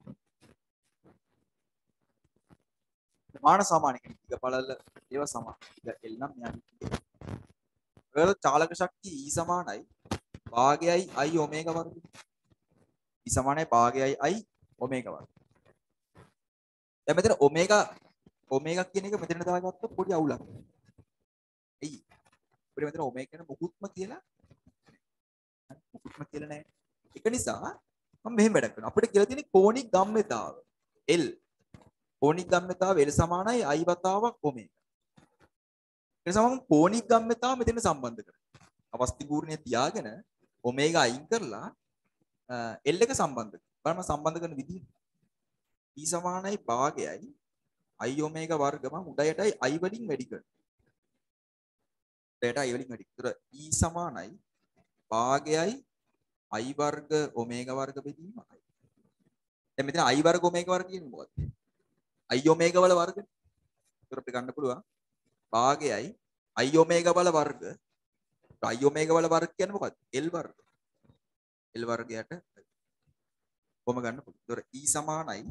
මාන සමාන කෙනෙක් දිග පළල ඒවා සමාන. L නම් මෙයාගේ. ඒවල චාලක ශක්තිය E සමානයි භාගයයි I ඔමේගා වර්ගය. E සමානයි භාගයයි I ඔමේගා වර්ගය. දැන් මෙතන ඔමේගා ඔමේගා කියන එක මෙතන දාගත්තොත් පොඩි අවුලක්. එයි. අපිට මෙතන ඔමේගා කියන මුකුත්ම කියලා මුකුත්ම කියලා නැහැ. ඒක නිසා මම මෙහෙම වැඩ කරනවා. අපිට කියලා තියෙන්නේ කෝණික ගම්මිතාව L. කෝණික ගම්මිතාව L සමානයි I වතාවක් ඔමේගා. ඒ නිසා මම කෝණික ගම්මිතාව මෙතන සම්බන්ධ කරනවා. අවස්ථි පූර්ණය තියාගෙන ඔමේගා අයින් කරලා L එක සම්බන්ධ කරනවා. බලන්න සම්බන්ධ කරන විදිහ. E සමානයි භාගයයි I ඔමේගා වර්ග මම උඩයටයි I වලින් වැඩි කරනවා. උඩයට I වලින් වැඩි. ඒතර E සමානයි භාගයයි I වර්ග ඔමේගා වර්ග බෙදීම I. දැන් මෙතන I වර්ග ඔමේගා වර්ග කියන්නේ මොකක්ද? I ඔමේගා වල වර්ග. ඒතර අපිට ගන්න පුළුවන් භාගයයි I ඔමේගා වල වර්ග. I ඔමේගා වල වර්ග කියන්නේ මොකක්ද? L වර්ග. L වර්ගයට කොහොම ගන්න පුළුවන්. ඒතර E සමානයි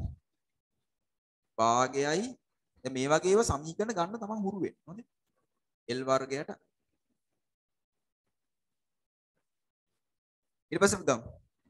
භාගයයි දැන් මේ වගේ ඒවා සමීකරණ ගන්න තමන් හුරු වෙන්න. හොඳේ. L වර්ගයට ඊට පස්සේ පුතම්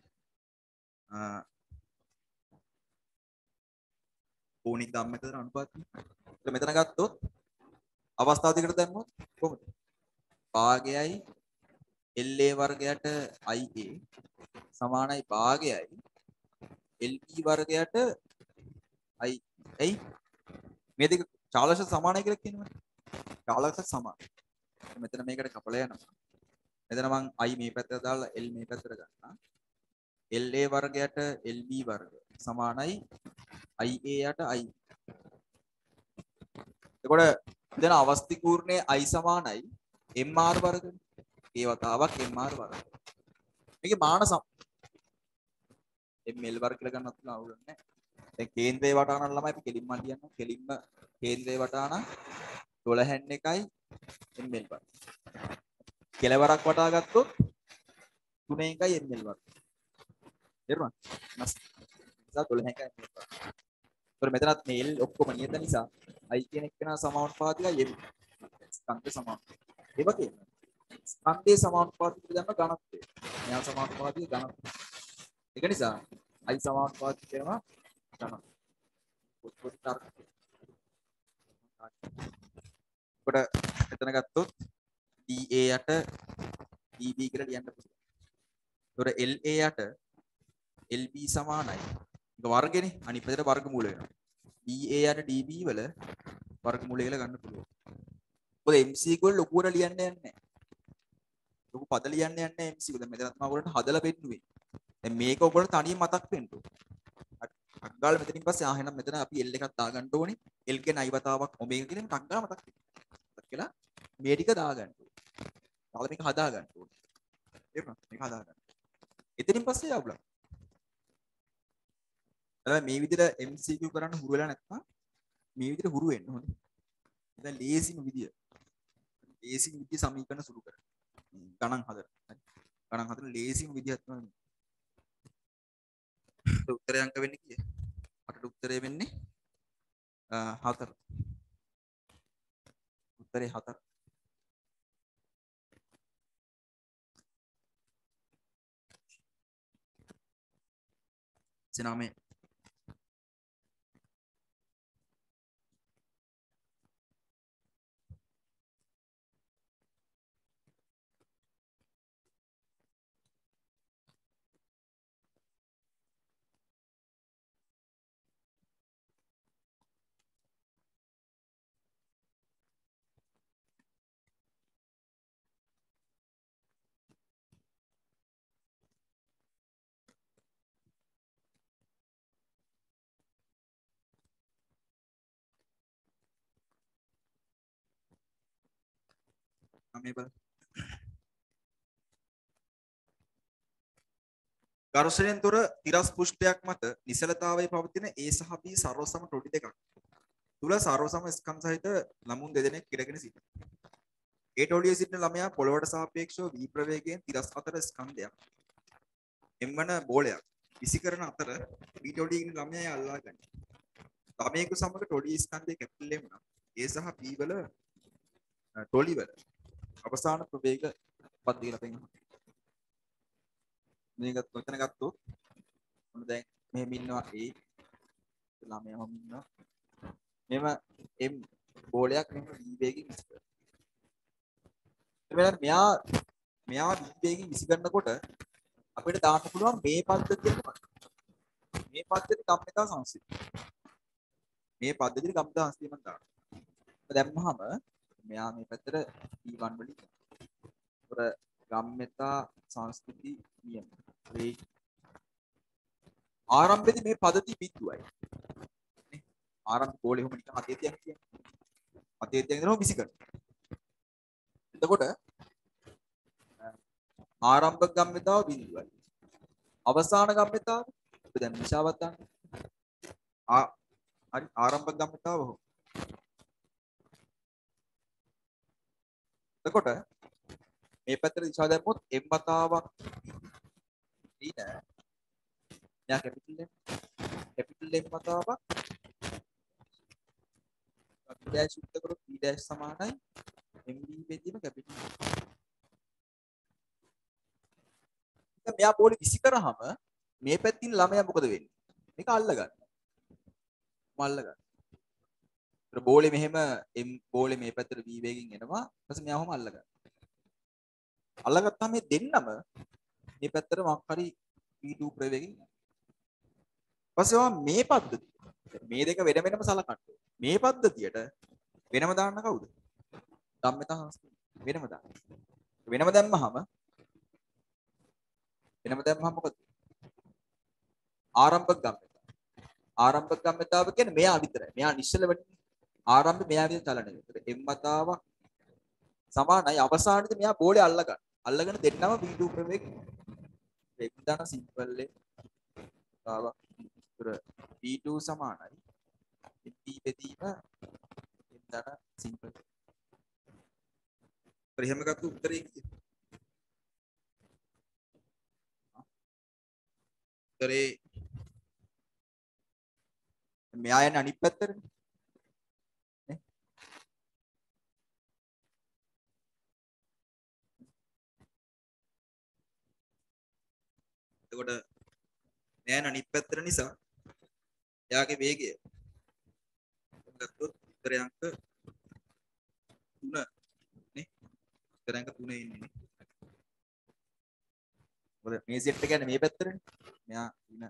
කෝණික ගම්මිතතර අනුපාතය. ඒත් මෙතන ගත්තොත් අවස්ථාව දෙකට දැම්මොත් කොහොමද? භාගයයි L A වර්ගයට I A සමානයි භාගයයි L B වර්ගයට I. එයි මේ දෙක චාලක සමානයි කියලා කියනවනේ. චාලක සමාන. මෙතන මේකට කපලා යනවා. මෙතන මං I මේ පැත්තට දාලා L මේ පැත්තට ගන්නවා. L A වර්ගයට L B වර්ග සමානයි I A යට I. එතකොට දැන් අවස්ථි පූර්ණයේ I සමානයි M R වර්ගනේ. ඒ වතාවක් M R වර්ග. මේකේ මාන සම M L වර්ග කියලා ගන්නත් අවුල නැහැ. දැන් කේන්ද්‍රයේ වටාන ළමයි අපි කෙලින්ම ලියන්න. කෙලින්ම කේන්ද්‍රයේ වටාන දොළහෙන් එකයි M L වර්ග. කෙලවරක් වටා ගත්තොත් තුනෙන් එකයි M L වර්ග. තේරුණාද? නැස්. නිසා දොළහෙන් එකයි M L වර්ග. ඒතර මෙතනත් මේ L ඔක්කොම නියත නිසා I කියන එක නා සමානුපාතිකයි M. ස්කන්ධ සමානුපාතික. ඒ වගේම ස්කන්ධයේ සමානුපාතික දැම්ම ඝනත්වය. මෙයා සමානුපාතික ඝනත්වය. ඒක නිසා I සමානුපාතික වෙනවා ඝනත්වය. පොත් තර්ක. කොට මෙතන ගත්තොත් D A යට D B කියලා ලියන්න පුළුවන්. ඒතොර L A යට L B සමානයි. ඒක වර්ගනේ. අනිත් පැත්තට වර්ගමූල වෙනවා. D A යට D B වල වර්ගමූලය කියලා ගන්න පුළුවන්. මොකද M C වල ලොකුවට ලියන්න යන්නේ නැහැ. ලොකු පද ලියන්න යන්නේ නැහැ M C වල. මෙතනත් මම ඔයගොල්ලන්ට හදලා පෙන්නුවේ. දැන් මේක ඔයගොල්ලන්ට තනියෙන් මතක් වෙන්න ඕනේ. අග්ගාල මෙතනින් පස්සේ ආ එහෙනම් මෙතන අපි L එකක් දාගන්න ඕනේ. L කියන I වතාවක් ඔමේගා කියන එක අග්ගාල මතක් වෙනවා. මතක් කියලා මේ ටික දාගන්න ඕනේ. තාල මේක හදා ගන්න ඕනේ. තේරුණාද? මේක හදා ගන්න. එතනින් පස්සේ ආවුලා. හැබැයි මේ විදිහට M C Q කරන්න හුරු වෙලා නැත්නම් මේ විදිහට හුරු වෙන්න ඕනේ. දැන් ලේසිම විදිය. ලේසිම විදිය සමීකරණ සුළු කරන්න. ගණන් හදන්න. හරි. ගණන් හදන ලේසිම විදියක් තමයි. උත්තරය අංක වෙන්නේ කීයද? අටට උත්තරය වෙන්නේ හතර. උත්තරේ හතර. සිනාමේ මේ බලන්න. ඝර්ෂණයෙන් තොර තිරස් පෘෂ්ඨයක් මත නිසලතාවයේ පවතින A සහ B සර්වසම ටොඩි දෙකක් තුල සර්වසම ස්කන්ධ සහිත ළමුන් දෙදෙනෙක් ඉරගෙන සිටිනවා. ඒ ටොඩියේ සිටින ළමයා පොළවට සාපේක්ෂව V ප්‍රවේගයෙන් තිරස් අතර ස්කන්ධයක් M වන බෝලයක් විසි කරන අතර B ටොඩියේ ඉන්න ළමයා අල්ලා ගනියි. ළමයෙකු සමග ටොඩි ස්කන්ධයේ කැපිටල් M නම් A සහ B වල ටොලි වල අවසාන ප්‍රවේග පත් දීලා පෙන්නනවා. මේක මෙතන ගත්තොත් මොන දැන් මෙහෙම ඉන්නවා A ළමයා මම ඉන්නවා මෙම M බෝලයක් මෙහෙම V වේගයෙන් විසි කරනවා. එතකොට මෙයා මෙයා V වේගයෙන් විසි කරනකොට අපිට දාන්න පුළුවන් මේ පද්ධතියට මේ පද්ධතිය ගම්මිතා සංසිද්ධිය. මේ පද්ධතියට ගම්මිතා සංසිද්ධිය මම දානවා. දැම්මහම මෙයා මේ පැත්තට P one වලින් උර ගම්මිතා සංස්කෘති නියම. ඒ ආරම්භයේදී මේ පද්ධතිය පිටුවයි. නේ? ආරම්භ ගෝලෙ කොහොම නිකන් අතේ තියන් කියන්නේ. අතේ තියන් ඉඳලා විසි කරනවා. එතකොට ආරම්භක ගම්මිතාව බිඳුවයි. අවසාන ගම්මිතාව අපි දැන් දිශාවක් දාන්න. ආ හරි ආරම්භක ගම්මිතාව ඔහොම. එතකොට මේ පැත්තට දිශාව දැම්මොත් M වතාවක් ඊට යා කැපිටල් M කැපිටල් M වතාවක් P dash යුක්ත කරොත් P dash සමානයි M B බෙදීම කැපිටල්. දැන් මෙයා බෝලේ විසි කරාම මේ පැත්තින් ළමයා මොකද වෙන්නේ? මේක අල්ල ගන්න. මල්ල ගන්න. ඒතර බෝලේ මෙහෙම M බෝලේ මේ පැත්තට V වේගෙන් එනවා. ඊට පස්සේ මෙයා ඔහම අල්ල ගන්න. අල්ලගත්තාම මේ දෙන්නම මේ පැත්තට මොකක් හරි V two ප්‍රවේගයෙන් යනවා. ඊපස්සේ මේ පද්ධතිය මේ දෙක වෙන වෙනම සලකන්න. මේ පද්ධතියට වෙනම දාන්න කවුද? ගම්මිතා සංස්කෘතිය. වෙනම දාන්න. වෙනම දැම්මහම වෙනම දැම්මහම මොකද? ආරම්භක ගම්මිතා. ආරම්භක ගම්මිතාව කියන්නේ මෙයා විතරයි. මෙයා නිශ්චල වෙන්නේ. ආරම්භය මෙයා විතර චලනය වෙනවා. M වතාවක් සමානයි අවසානයේදී මෙයා බෝලේ අල්ල ගන්න. අල්ලගෙන දෙන්නම V two ප්‍රවේග M දාන සිම්පල් එක වතාවක් උතර V two සමානයි M B බෙදීම M දාන සිම්පල්. එහෙම ගත්ත උත්තරේ කීයද? උත්තරේ මෙයා යන්නේ අනිත් පැත්තටනේ. නේ? එතකොට මෙයා යන්නේ අනිත් පැත්තට නිසා එයාගේ වේගය ගත්තොත් උත්තරේ අංක තුන නේ? උත්තරේ අංක තුන ඉන්නේ නේ. මොකද මේ සෙට් එක කියන්නේ මේ පැත්තටනේ. මෙයා ඉන්න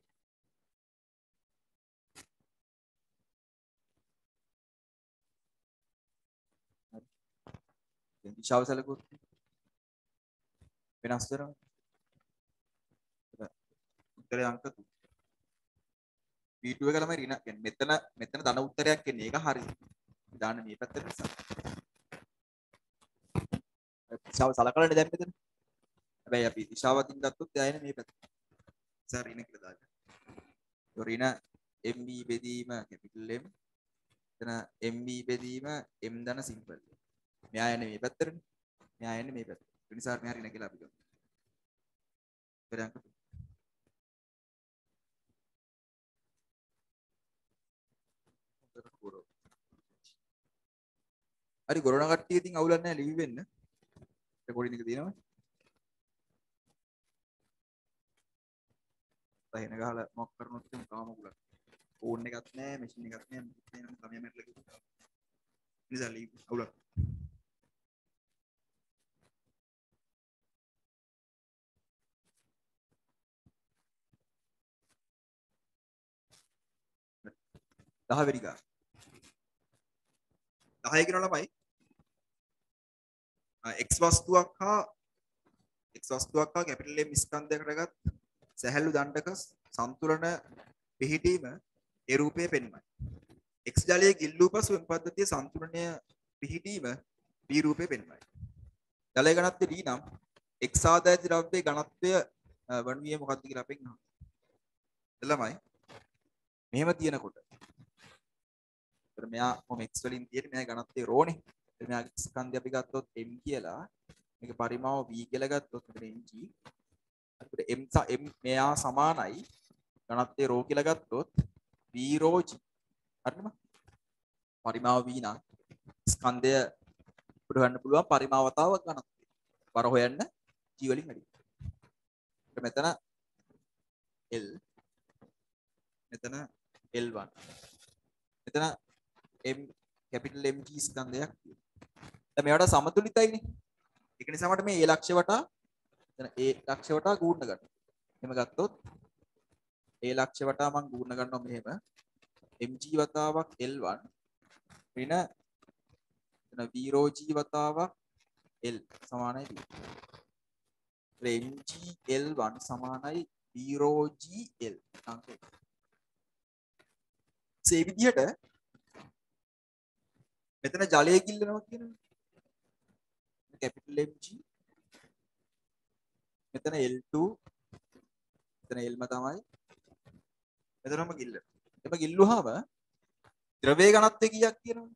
දැන් දිශාව සැලකුවොත් වෙනස් වෙනවා. උත්තරේ අංක තුන. V two එක ළමයි ඍණ කියන්නේ මෙතන මෙතන ධන උත්තරයක් එන්නේ. ඒක හරි. දාන්න මේ පැත්තට නිසා. දිශාව සලකලා දැන් මෙතන. හැබැයි අපි දිශාවකින් ගත්තොත් එයා එන්නේ මේ පැත්තට. සර් ඍණ කියලා දාන්න. ඒ ඍණ M B බෙදීම කැපිටල් M. එතන M B බෙදීම M ධන සිම්පල්. මෙයා යන්නේ මේ පැත්තටනේ. මෙයා යන්නේ මේ පැත්තට. ඒ නිසා මෙයා ඍණ කියලා අපි ගමු. උත්තරේ අංක තුන. හරි කොරෝනා කට්ටිය ඉතින් අවුලක් නැහැ ලිවි වෙන්න. රෙකෝඩින් එක තියෙනවා. තහින ගහලා මොක් කරනොත් එතන තාම අවුලක්. ෆෝන් එකක් නැහැ, මැෂින් එකක් නැහැ, මොකක්ද නැහැ නම් ළමයා මැරලා කිව්වා. නිසා ලිවි අවුලක්. දහ වෙනි ගා. දහය කියන ළමයි x වස්තුවක් හා x වස්තුවක් හා කැපිටල් M ස්කන්ධයකට ගත් සැහැල්ලු දණ්ඩක සම්තුලන පිහිටීම ඒ රූපයේ පෙන්වයි. x ජලයේ ගිල්ලූ පසු M පද්ධතිය සම්තුලනය පිහිටීම B රූපයේ පෙන්වයි. ජලයේ ඝනත්වය D නම් x ආදාය ද්‍රව්‍යයේ ඝනත්වය වනුයේ මොකක්ද කියලා අපෙන් අහනවා. ළමයි මෙහෙම තියෙනකොට ඒතර මෙයා කොහොම x වලින් තියෙන්නේ මෙයා ඝනත්වයේ ρ නේ. ඒතර මෙයාගේ ස්කන්ධය අපි ගත්තොත් m කියලා මේක පරිමාව v කියලා ගත්තොත් මෙතන mg. හරිද? m m මෙයා සමානයි ඝනත්වයේ ρ කියලා ගත්තොත් v ρ g. හරිද? පරිමාව v නම් ස්කන්ධය උඩ ගන්න පුළුවන් පරිමාවතාවක් ඝනත්වය. බර හොයන්න g වලින් වැඩි. ඒත් මෙතන L මෙතන L one මෙතන M කැපිටල් M G ස්කන්ධයක් තියෙනවා. දැන් මේවට සමතුලිතයිනේ. ඒක නිසා මට මේ A ලක්ෂ්‍ය වටා එතන A ලක්ෂ්‍ය වටා ගුණ ගන්න. එහෙම ගත්තොත් A ලක්ෂ්‍ය වටා මම ගුණ ගන්නවා මෙහෙම M G වතාවක් L one ඍණ එතන V ρ G වතාවක් L සමානයි B. M G L one සමානයි V ρ G L. ඒ විදිහට මෙතන ජලය කිල්ලනවා කියනවා. කැපිටල් M G මෙතන L two මෙතන L ම තමයි. මෙතනම කිල්ල. එම කිල්ලුවාම ද්‍රවයේ ඝනත්වය කීයක් කියනවද?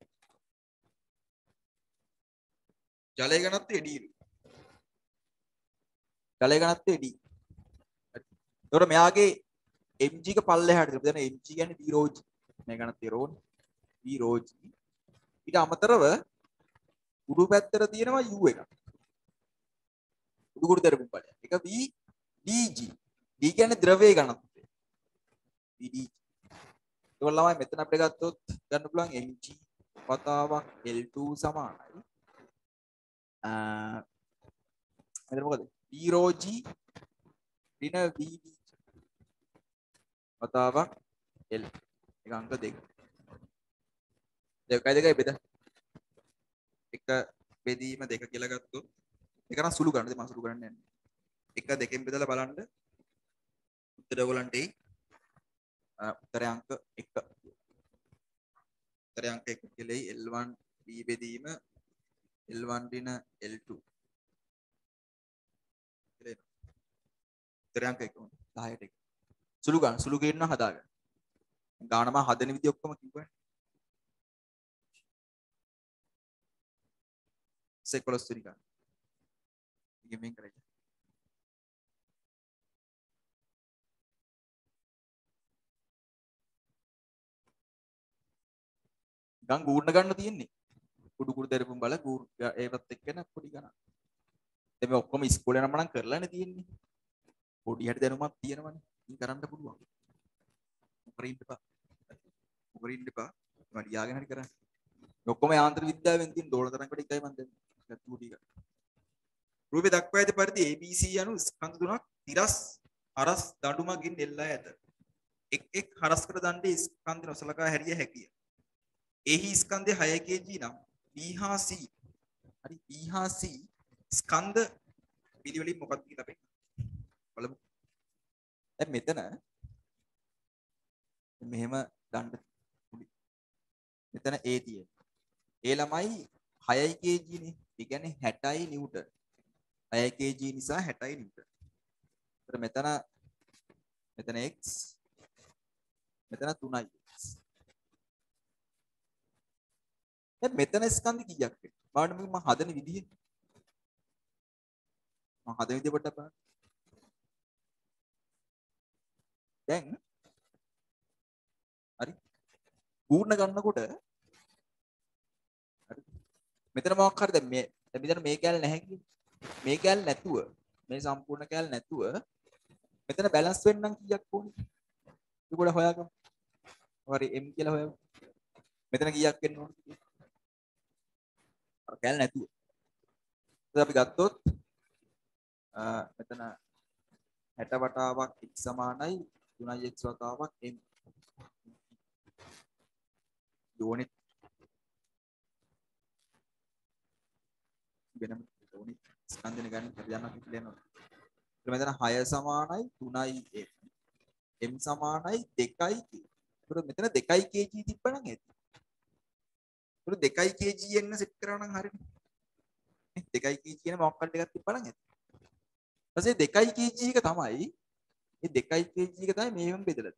ජලයේ ඝනත්වය D. ජලයේ ඝනත්වය D. එතකොට මෙයාගේ mg එක පල්ලෙහාට දාලා දැන් mg කියන්නේ v ρ g. මේ ඝනත්වය ρ නේ. v ρ g. ඊට අමතරව උඩු පැත්තට තියෙනවා u එකක්. උඩු කුඩු දරපු බලය. ඒක v dg. d කියන්නේ ද්‍රවයේ ඝනත්වය. v dg. ඒක ළමයි මෙතන අපිට ගත්තොත් ගන්න පුළුවන් mg වතාවක් L two සමානයි. අ මෙතන මොකද? v ρ g ඍණ v d වතාවක් L. ඒක අංක දෙක. දෙකයි දෙකයි බෙද. එක බෙදීම දෙක කියලා ගත්තොත් ඒක නම් සුළු ගන්න. මම සුළු කරන්නේ නැහැ. එක දෙකෙන් බෙදලා බලන්න උත්තර ඔයගලන්ට එයි. උත්තරය අංක එක. උත්තරය අංක එක කියලා L one B බෙදීම L one ඍණ L two. උත්තරය අංක එක. දහයට එක. සුළු ගන්න. සුළු ගේන්න හදාගන්න. ගාන මම හදන විදිය ඔක්කොම කිව්වනේ. සෙකොලොස් වෙනි ගාන. ඉගෙන් කරේ. ගම් ගූර්ණ ගන්න තියෙන්නේ. කුඩු කුඩු දරපුම් බල ගූර් ඒවත් එක්කන පොඩි ගණන්. දැන් මේ ඔක්කොම ඉස්කෝලේ නම් මනම් කරලානේ තියෙන්නේ. පොඩි හැටි දැනුමක් තියෙනවනේ. ඉතින් කරන්න පුළුවන්. මොකරින් දෙපා. මොකරින් දෙපා. මම ලියාගෙන හරි කරන්නේ. ඔක්කොම යාන්ත්‍ර විද්‍යාවෙන් තියෙන දෝලතරංග කොට එකයි මම දැන් ගත්තු ටික. රූපේ දක්වා ඇති පරිදි A B C යනු ස්කන්ධ තුනක් තිරස් හරස් දඬුමගින් එල්ලා ඇත. එක් එක් හරස් කර දණ්ඩේ ස්කන්ධ නොසලකා හැරිය හැකිය. එහි ස්කන්ධය හය කිලෝග්‍රෑම් නම් B හා C හරි B හා C ස්කන්ධ පිළිවෙලින් මොකක්ද කියලා අපි බලමු. දැන් මෙතන මෙහෙම දණ්ඩ මෙතන A තියෙනවා. A ළමයි හයයි කිලෝග්‍රෑම් නේ. ඒ කියන්නේ හැටයි නිව්ටන්. හයයි කිලෝග්‍රෑම් නිසා හැටයි නිව්ටන්. ඒතර මෙතන මෙතන x මෙතන තුනයි x. දැන් මෙතන ස්කන්ධ කීයක් වෙනවද? බලන්න මම හදන විදිය. මම හදන විදිය පොඩ්ඩක් බලන්න. දැන් හරි පූර්ණ ගන්නකොට හරි මෙතන මොකක් හරි දැන් මේ දැන් මෙතන මේ කැල නැහැ කියන්නේ. මේ කැල නැතුව මේ සම්පූර්ණ කැල නැතුව මෙතන බැලන්ස් වෙන්න නම් කීයක් ඕනේ? ඒක උඩ හොයාගමු. හරි m කියලා හොයමු. මෙතන කීයක් වෙන්න ඕනේ? අර කැල නැතුව. ඉතින් අපි ගත්තොත් මෙතන හැට වතාවක් x සමානයි තුනයි x වතාවක් m. යෝනිත් වෙනම යෝනිත් ස්කන්ධන ගන්න යනවා කියලා යනවා. ඊට මෙතන හය සමානයි තුනයි m. m සමානයි දෙකයි k. ඒතර මෙතන දෙකයි kg තිබ්බනම් ඇති. ඒතර දෙකයි kg එන්න සෙට් කරා නම් හරිනේ. දෙකයි kg කියන මොකක්ද එකක් තිබ්බනම් ඇති. ඊට පස්සේ දෙකයි kg එක තමයි මේ දෙකයි kg එක තමයි මේවෙන් බෙදලා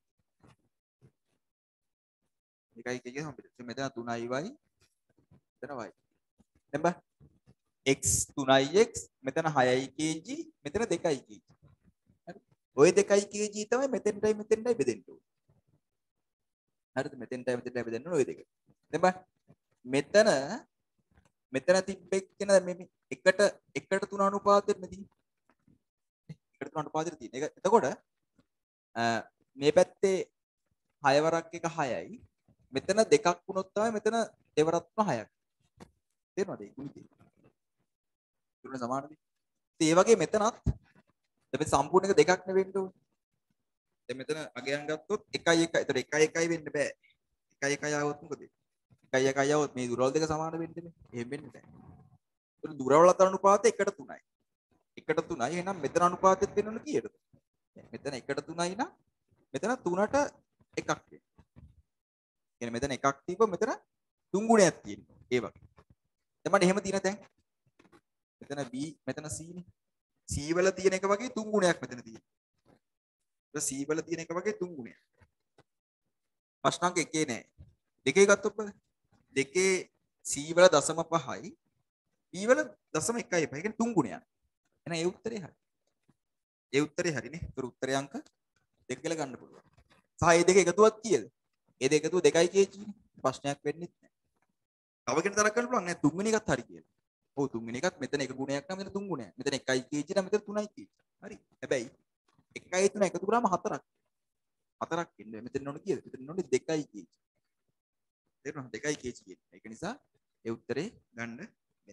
තියෙන්නේ. දෙකයි kg එක තමයි බෙදලා. මෙතන තුනයි y මෙතන y. දැන් බලන්න. x තුනයි x මෙතන හයයි kg මෙතන දෙකයි kg. හරි. ওই දෙකයි kg තමයි මෙතෙන්ටයි මෙතෙන්ටයි බෙදෙන්න ඕනේ. හරිද? මෙතෙන්ටයි මෙතෙන්ටයි බෙදෙන්න ඕනේ ওই දෙක. දැන් බලන්න. මෙතන මෙතන තිබ්බෙක් කියන මේ එකට එකට තුන අනුපාතෙත් නෙදී. එකට තුන අනුපාතෙත් තියෙන. ඒක එතකොට මේ පැත්තේ හය වරක් එක හයයි. මෙතන දෙකක් වුණොත් තමයි මෙතන දෙවරක් තුන හයක්. තේරෙනවද? ඒ ගුණිතේ. තුන සමානද? ඉතින් ඒ වගේ මෙතනත් දැන් මේ සම්පූර්ණ එක දෙකක් නෙවෙන්න ඕනේ. දැන් මෙතන අගයන් ගත්තොත් එකයි එකයි. ඒතර එකයි එකයි වෙන්න බෑ. එකයි එකයි ආවොත් මොකද? එකයි එකයි આવොත් මේ දුරවල් දෙක සමාන වෙන්නේ. එහෙම වෙන්නේ නැහැ. ඒක දුරවල් අතර අනුපාතය එකට තුනයි. එකට තුනයි. එහෙනම් මෙතන අනුපාතෙත් වෙනවනේ කීයටද? මෙතන එකට තුනයි නම් මෙතන තුනට එකක් වෙනවා. කියන්නේ මෙතන එකක් තිබ්බ මෙතන තුන් ගුණයක් තියෙනවා. ඒ වගේ. දැන් මට එහෙම තියෙන තැන්. මෙතන B මෙතන C නේ. C වල තියෙන එක වගේ තුන් ගුණයක් මෙතන තියෙනවා. ඒක C වල තියෙන එක වගේ තුන් ගුණයක්. ප්‍රශ්නාංක එකේ නෑ. දෙකේ ගත්තොත් බලන්න. දෙකේ C වල දශම පහයි B වල දශම එකයි පහ. ඒ කියන්නේ තුන් ගුණයක්. එහෙනම් ඒ උත්තරේ හරි. ඒ උත්තරේ හරිනේ. ඒතර උත්තරේ අංක දෙක කියලා ගන්න පුළුවන්. සහ මේ දෙක එකතුවක් කීයද? මේ දෙක එකතුව දෙකයි kg නේ. ප්‍රශ්නයක් වෙන්නේ නැහැ. තව කෙනෙක් තරක් කරන්න පුළුවන් නෑ තුන්වෙනි එකත් හරි කියලා. ඔව් තුන්වෙනි එකත් මෙතන එක ගුණයක් නම් මෙතන තුන් ගුණයක්. මෙතන එකයි kg නම් මෙතන තුනයි kg. හරි. හැබැයි එකයි තුන එකතු කරාම හතරක්. හතරක් ඉන්නේ. මෙතන ඕනේ කීයද? මෙතන ඕනේ දෙකයි kg. තේරුණාද? දෙකයි kg කියන්නේ. ඒක නිසා ඒ උත්තරේ ගන්න බෑ.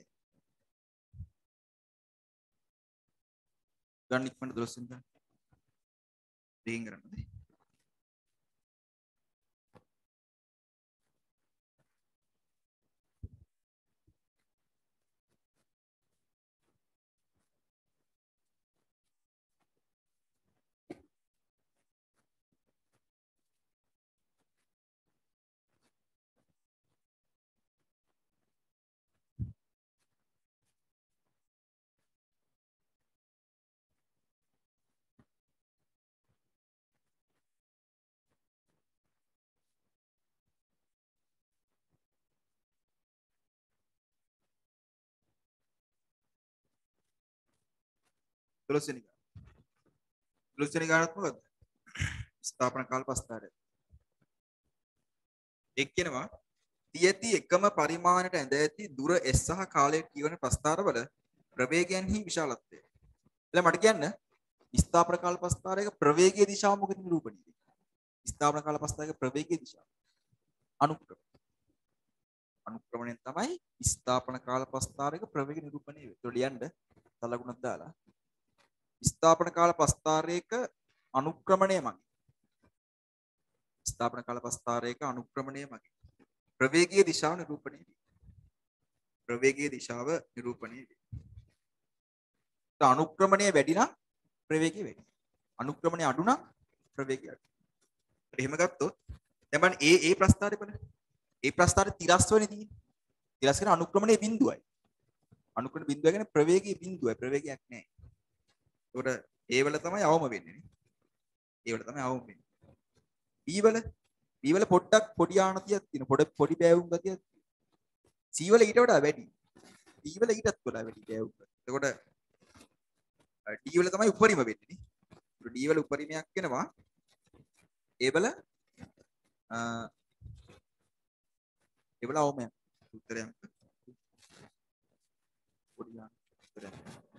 ගන්න ඉක්මනට දොළොස් වෙනි ගන්න. දෙකෙන් කරන්නද? දොළොස් වෙනි ගාන. දොළොස් වෙනි ගානත් මොකද්ද? ස්ථාපන කාල පස්තාරය. එක් කියනවා තියති එකම පරිමාණයට ඇඳ ඇති දුර s සහ කාලය කියවන ප්‍රස්ථාරවල ප්‍රවේගයන්හි විශාලත්වය. එලා මට කියන්න ස්ථාපන කාල පස්ථාරයක ප්‍රවේගයේ දිශාව මොකද නිරූපණය වෙන්නේ? ස්ථාපන කාල පස්ථාරයක ප්‍රවේගයේ දිශාව අනුක්‍රම. අනුක්‍රමණයෙන් තමයි ස්ථාපන කාල පස්ථාරයක ප්‍රවේගය නිරූපණය වෙන්නේ. ඒතකොට ලියන්න සලකුණක් දාලා ස්ථාපන කාල පස්ථාරයක අනුක්‍රමණය මගින් ස්ථාපන කාල පස්ථාරයක අනුක්‍රමණය මගින් ප්‍රවේගීය දිශාව නිරූපණය වේ. ප්‍රවේගීය දිශාව නිරූපණය වේ. අනුක්‍රමණය වැඩි නම් ප්‍රවේගය වැඩි. අනුක්‍රමණය අඩු නම් ප්‍රවේගය අඩු. එහෙම ගත්තොත් දැන් බලන්න ඒ ඒ ප්‍රස්ථාරය බලන්න. ඒ ප්‍රස්ථාරය තිරස් වෙන්නේ තියෙන්නේ. තිරස් කියන අනුක්‍රමණයේ බිඳුවයි. අනුක්‍රමණ බිඳුව කියන්නේ ප්‍රවේගයේ බිඳුවයි. ප්‍රවේගයක් නැහැ. ඒකට ඒ වල තමයි අවම වෙන්නේ නේ. ඒ වල තමයි අවම වෙන්නේ. B වල B වල පොඩ්ඩක් පොඩි ආනතියක් තියෙන. පොඩ පොඩි බෑවුම් ගතියක් තියෙන. C වල ඊට වඩා වැඩි. D වල ඊටත් වඩා වැඩි බෑවුම්. එතකොට D වල තමයි උපරිම වෙන්නේ නේ. D වල උපරිමයක් වෙනවා. ඒ වල අ ඒ වල අවමයක්. උත්තරයක්. පොඩි ආන උත්තරයක්.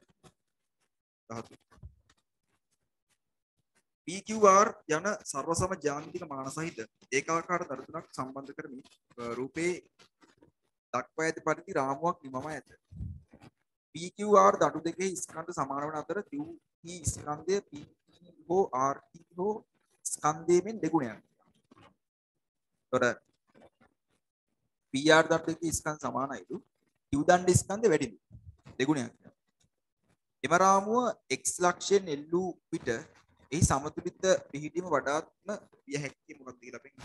P Q R යන සර්වසම ජ්‍යාමිතික මාන සහිත ඒකාකාර දර තුනක් සම්බන්ධ කරමින් රූපේ දක්වා ඇති පරිදි රාමුවක් නිමවා ඇත. P Q R දඩු දෙකේ ස්කන්ධ සමාන වන අතර Q T ස්කන්ධය P හෝ R T හෝ ස්කන්ධයෙන් දෙගුණයක්. ඒතර P R දඩු දෙකේ ස්කන්ධ සමානයිලු Q දණ්ඩ ස්කන්ධය වැඩිලු දෙගුණයක්. එම රාමුව x ලක්ෂයෙන් එල්ලූ විට එහි සමතුලිත පිහිටීම වඩාත්ම විය හැකි මොකක්ද කියලා අපි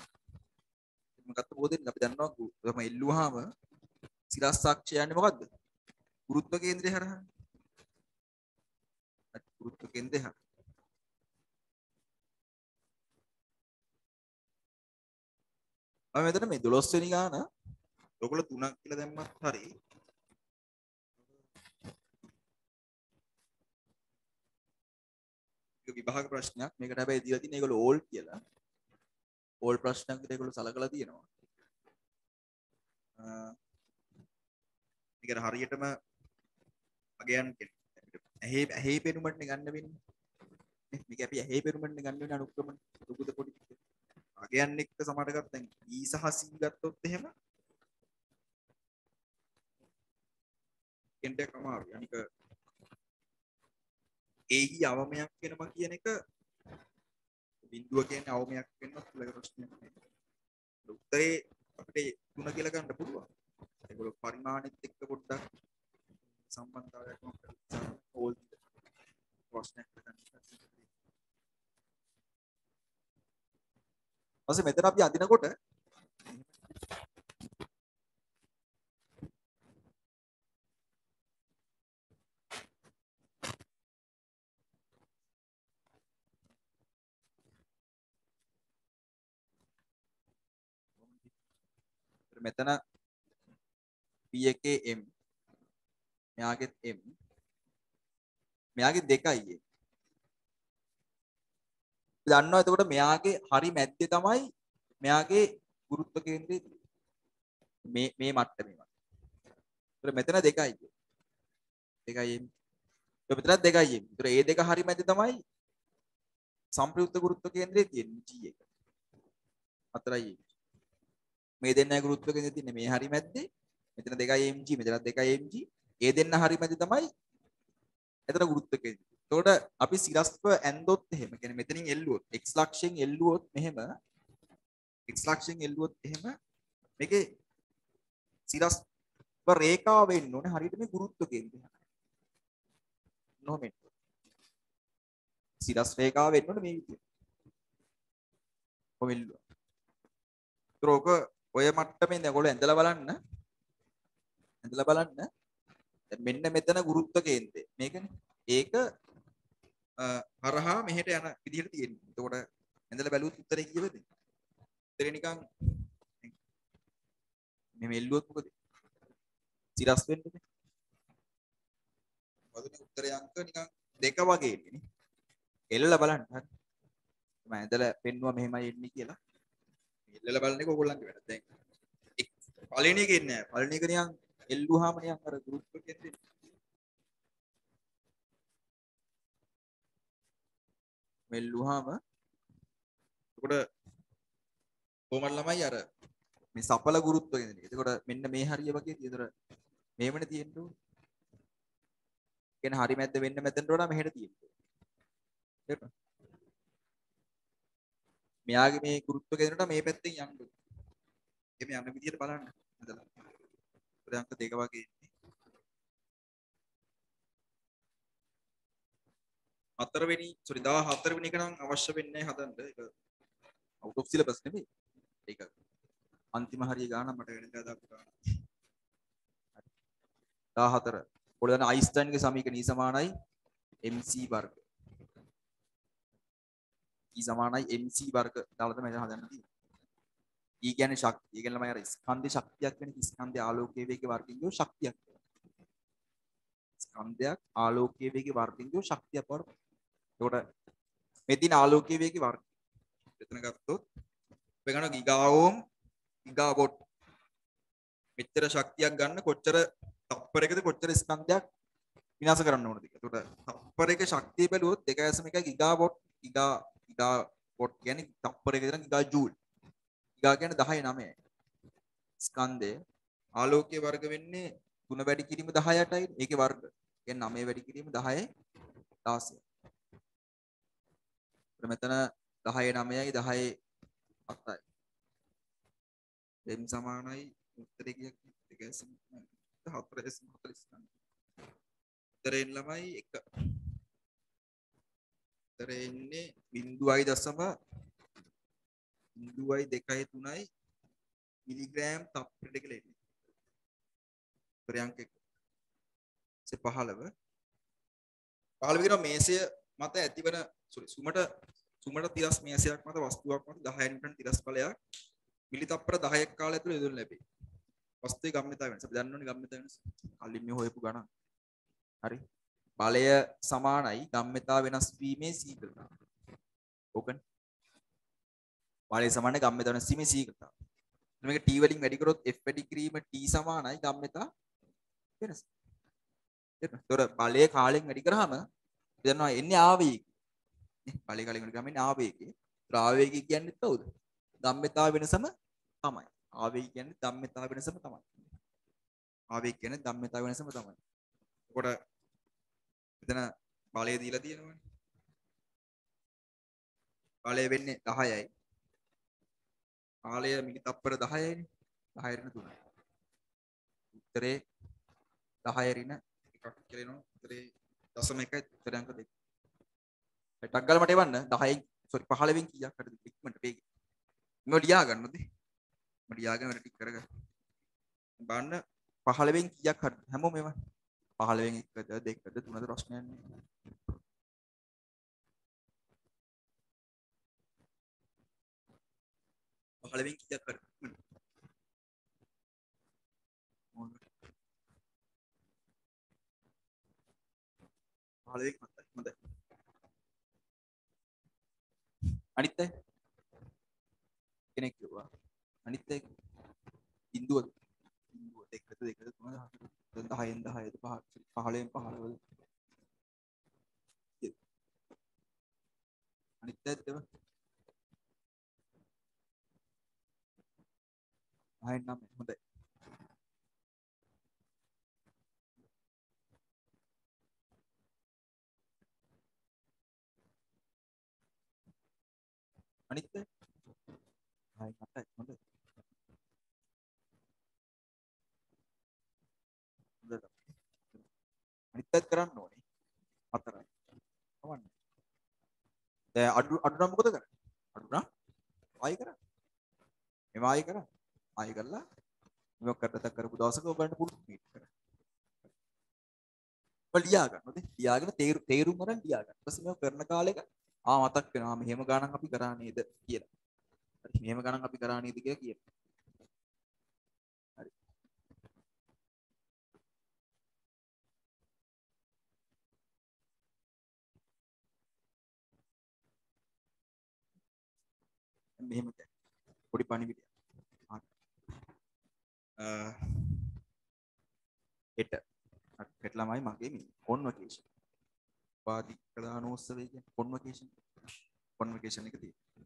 මොකක්ද පොදෙන් අපි දන්නවා තමයි එල්ලුවාම සිරස් අක්ෂය යන්නේ මොකද්ද? ගුරුත්ව කේන්ද්‍රය හරහා. ගුරුත්ව කේන්ද්‍රය හරහා. මම මෙතන මේ දොළොස් වෙනි ගාන ඔයගොල්ලෝ තුනක් කියලා දැම්මත් හරි. ඒක විභාග ප්‍රශ්නයක්. මේකට හැබැයි දීලා තියෙන්නේ ඒගොල්ලෝ ඕල් කියලා. ඕල් ප්‍රශ්නයක් විතර ඒගොල්ලෝ සලකලා තියෙනවා. මේකට හරියටම අගයන් ඇහි ඇහි පෙනුමටනේ ගන්න වෙන්නේ. මේක අපි ඇහි පෙනුමටනේ ගන්න වෙන්නේ අනුක්‍රමන දුකද පොඩි. අගයන් එක්ක සමහරට ගත්ත දැන් E සහ C ගත්තොත් එහෙම කෙන්ටක් අමාරුයි. අනික ඒහි අවමයක් වෙනවා කියන එක බිඳුව කියන්නේ අවමයක් වෙනවත් කියලා ප්‍රශ්නයක් නෑ. උත්තරේ අපිට තුන කියලා ගන්න පුළුවන්. ඒගොල්ලෝ පරිමාණෙත් එක්ක පොඩ්ඩක් සම්බන්ධතාවයක් මොකක්ද ඕල් ප්‍රශ්නයක් ගන්න. ඊපස්සේ මෙතන අපි අදිනකොට මෙතන P එකේ M මෙයාගෙත් M මෙයාගේ දෙකයි. දන්නවා එතකොට මෙයාගේ හරි මැද්දේ තමයි මෙයාගේ ගුරුත්ව කේන්ද්‍රය මේ මේ මට්ටමේ වගේ. ඒතර මෙතන දෙකයි. දෙකයි M. ඒ මෙතනත් දෙකයි M. ඒතර ඒ දෙක හරි මැද්දේ තමයි සම්ප්‍රයුක්ත ගුරුත්ව කේන්ද්‍රය තියෙන්නේ G එක. හතරයි. මේ දෙන්නයි ගුරුත්ව කේන්ද්‍රය තියෙන්නේ මේ හරි මැද්දේ. මෙතන දෙකයි mg මෙතනත් දෙකයි mg. ඒ දෙන්න හරි මැද්දේ තමයි එතන ගුරුත්ව කේන්ද්‍රය. එතකොට අපි සිරස්ව ඇන්දොත් එහෙම කියන්නේ මෙතනින් එල්ලුවොත් x ලක්ෂයෙන් එල්ලුවොත් මෙහෙම x ලක්ෂයෙන් එල්ලුවොත් එහෙම මේකේ සිරස්ව රේඛාව වෙන්න ඕනේ හරියට මේ ගුරුත්ව කේන්ද්‍රය. නොමෙන්න. සිරස් රේඛාව වෙන්න ඕනේ මේ විදිහට. කොහෙල්ලුවා. ඒතර ඔය මට්ටමේ දැන් ඔයගොල්ලෝ ඇඳලා බලන්න. ඇඳලා බලන්න. දැන් මෙන්න මෙතන ගුරුත්ව කේන්ද්‍රය. මේකනේ. ඒක හරහා මෙහෙට යන විදිහට තියෙනවා. එතකොට ඇඳලා බැලුවොත් උත්තරේ කීයද? උත්තරේ නිකන් මේ එල්ලුවොත් මොකද? සිරස් වෙන්නේ. මොකද උත්තරේ අංක නිකන් දෙක වගේ ඉන්නේ නේ. එල්ලලා බලන්න. හරි. මම ඇඳලා පෙන්නුවා මෙහෙමයි එන්නේ කියලා. එල්ලලා බලන එක ඕගොල්ලන්ගේ වැඩ. දැන් පළවෙනි එකේ ඉන්නේ නැහැ. පළවෙනි එක නිකන් එල්ලුවාම නිකන් අර ගුරුත්ව කේන්ද්‍රේ මෙල්ලුවාම එතකොට කොහමද ළමයි අර මේ සපල ගුරුත්ව කේන්ද්‍රය. එතකොට මෙන්න මේ හරිය වගේ තියෙතර මෙහෙමනේ තියෙන්න ඕනේ. කියන්නේ හරි මැද්ද වෙන්න මෙතනට වඩා මෙහෙට තියෙන්න ඕනේ. තේරුණා? මෙයාගේ මේ ගුරුත්ව කේන්ද්‍රයට මේ පැත්තෙන් යන්න ඕනේ. එමේ යන විදියට බලන්න. හදලා. ප්‍රයංක දෙක වගේ ඉන්නේ. හතරවෙනි sorry දාහතර වෙනි එක නම් අවශ්‍ය වෙන්නේ හදන්න. ඒක out of syllabus නෙමෙයි. ඒක අන්තිම හරිය ගාන මට වෙනදා දාපු ගාන. දාහතර. ඔයාලා දන්න අයින්ස්ටයින්ගේ සමීකරණ E සමානයි mc වර්ග. E සමානයි mc වර්ග දාලා තමයි හදන්න තියෙන්නේ. E කියන්නේ ශක්තිය. ඒ කියන්නේ ළමයි අර ස්කන්ධේ ශක්තියක් වෙන ස්කන්ධයේ ආලෝකයේ වේගයේ වර්ගින්ගෝ ශක්තියක්. ස්කන්ධයක් ආලෝකයේ වේගයේ වර්ගින්ගෝ ශක්තියක් වඩ. එතකොට මේ තියෙන ආලෝකයේ වේගයේ වර්ග. එතන ගත්තොත් අපි ගන්න ගිගා ඕම් ගිගා වොට්. මෙච්චර ශක්තියක් ගන්න කොච්චර තප්පරයකද කොච්චර ස්කන්ධයක් විනාශ කරන්න ඕනද කියලා. එතකොට තප්පරයක ශක්තිය බැලුවොත් දෙක දශම එකයි ගිගා වොට් ගිගා ගිගා වොට් කියන්නේ තප්පරයක ඉඳන් ගිගා ජූල්. ගිගා කියන්නේ දහය නවයයි. ස්කන්ධය ආලෝකයේ වර්ග වෙන්නේ තුන වැඩි කිරීම දහයටයි. ඒකේ වර්ග. කියන්නේ නවය වැඩි කිරීම දහය දාසයයි. මෙතන දහය නවයයි දහය හතයි. m සමානයි උත්තරේ කීයක් දෙක දශම හතර දශම හතළිස් ගන්න. උත්තරේ ළමයි එක. උත්තරේ ඉන්නේ බිංදුවයි දශම බිංදුවයි දෙකයි තුනයි මිලිග්‍රෑම් තප්පරයකට කියලා එන්නේ. ප්‍රයංක එක. පහළව පහළව කියන මේසය මත ඇතිවන සෝරි සුමට සුමට තිරස් මේසයක් මත වස්තුවක් මත දහය නිව්ටන් තිරස් බලයක් මිලි තප්පර දහයක් කාලය තුළ යොදනු ලැබේ. වස්තුවේ ගම්මිතා වෙනස. අපි දන්න ඕනේ ගම්මිතා වෙනස. කලින් මේ හොයපු ගණන්. හරි. බලය සමානයි ගම්මිතා වෙනස් වීමේ ශීඝ්‍රතාවය. ඕකනේ. බලය සමානයි ගම්මිතා වෙනස් වීමේ ශීඝ්‍රතාවය. මේක t වලින් වැඩි කරොත් f වැඩි කිරීම t සමානයි ගම්මිතා වෙනස. එතකොට බලය කාලෙන් වැඩි කරාම අපි දන්නවා එන්නේ ආවේගය. නේ බලය කාලෙන් වැඩි කරාම එන්නේ ආවේගය. ආවේගය කියන්නේ කවුද? ගම්මිතා වෙනසම තමයි. ආවේගය කියන්නේ ගම්මිතා වෙනසම තමයි. ආවේගය කියන්නේ ගම්මිතා වෙනසම තමයි. එතකොට එතන බලය දීලා තියෙනවනේ. බලය වෙන්නේ දහයයි. කාලය මිලි තප්පර දහයයිනේ. දහය ඍණ තුනයි. උත්තරේ දහය ඍණ එකක් කියලා එනවා. උත්තරේ දශම එකයි උත්තරේ අංක දෙක. ටක් ගාලා මට එවන්න දහයෙන් සෝරි පහළවෙන් කීයක් හරිද ඉක්මනට වේගෙ. මම ලියා ගන්නද? මම ලියාගෙන වැඩ ටික කරගන්න. බලන්න පහළවෙන් කීයක් හරිද හැමෝම එවන්න. පහළවෙන් එකද දෙකද තුනද ප්‍රශ්නයක් නෑ. පහළවෙන් කීයක් හරිද? පහළවෙන් හතයි. හොඳයි. අනිත් අය කෙනෙක් කිව්වා. අනිත් අය බිඳුව බිඳුව දෙකද දෙකද තුනද හතරද දහයෙන් දහයද පහළවෙන් පහළවද අනිත් අයත් ඒවා දහයෙන් නවය. හොඳයි. අනිත් අය දහයෙන් අටයි. හොඳයි. හොඳයි. අනිත් අයත් කරන්න ඕනේ. හතරයි. කවන්න. දැන් අඩු අඩු නම් මොකද කරන්නේ? අඩු නම් ආයි කරන්න. එම ආයි කරන්න. ආයි කරලා මේක කරට කරපු දවසක ඔයගලන්ට පුළුවන් මේක කරන්න. ඔය ලියා ගන්න. හොඳේ. ලියාගෙන තේරුම් අරන් ලියා ගන්න. ඊට පස්සේ මේක කරන කාලෙක ආ මතක් වෙනවා මෙහෙම ගානක් අපි කරා නේද කියලා. හරි මෙහෙම ගානක් අපි කරා නේද කියලා කියන්න. හරි. මෙහෙම පොඩි පණිවිඩයක්. අ හෙට හෙට ළමයි මගේ මේ කොන්වොකේෂන්. වාදි ප්‍රධානෝත්සවය කියන්නේ කොන්වොකේෂන්. කොන්වොකේෂන් එක තියෙනවා.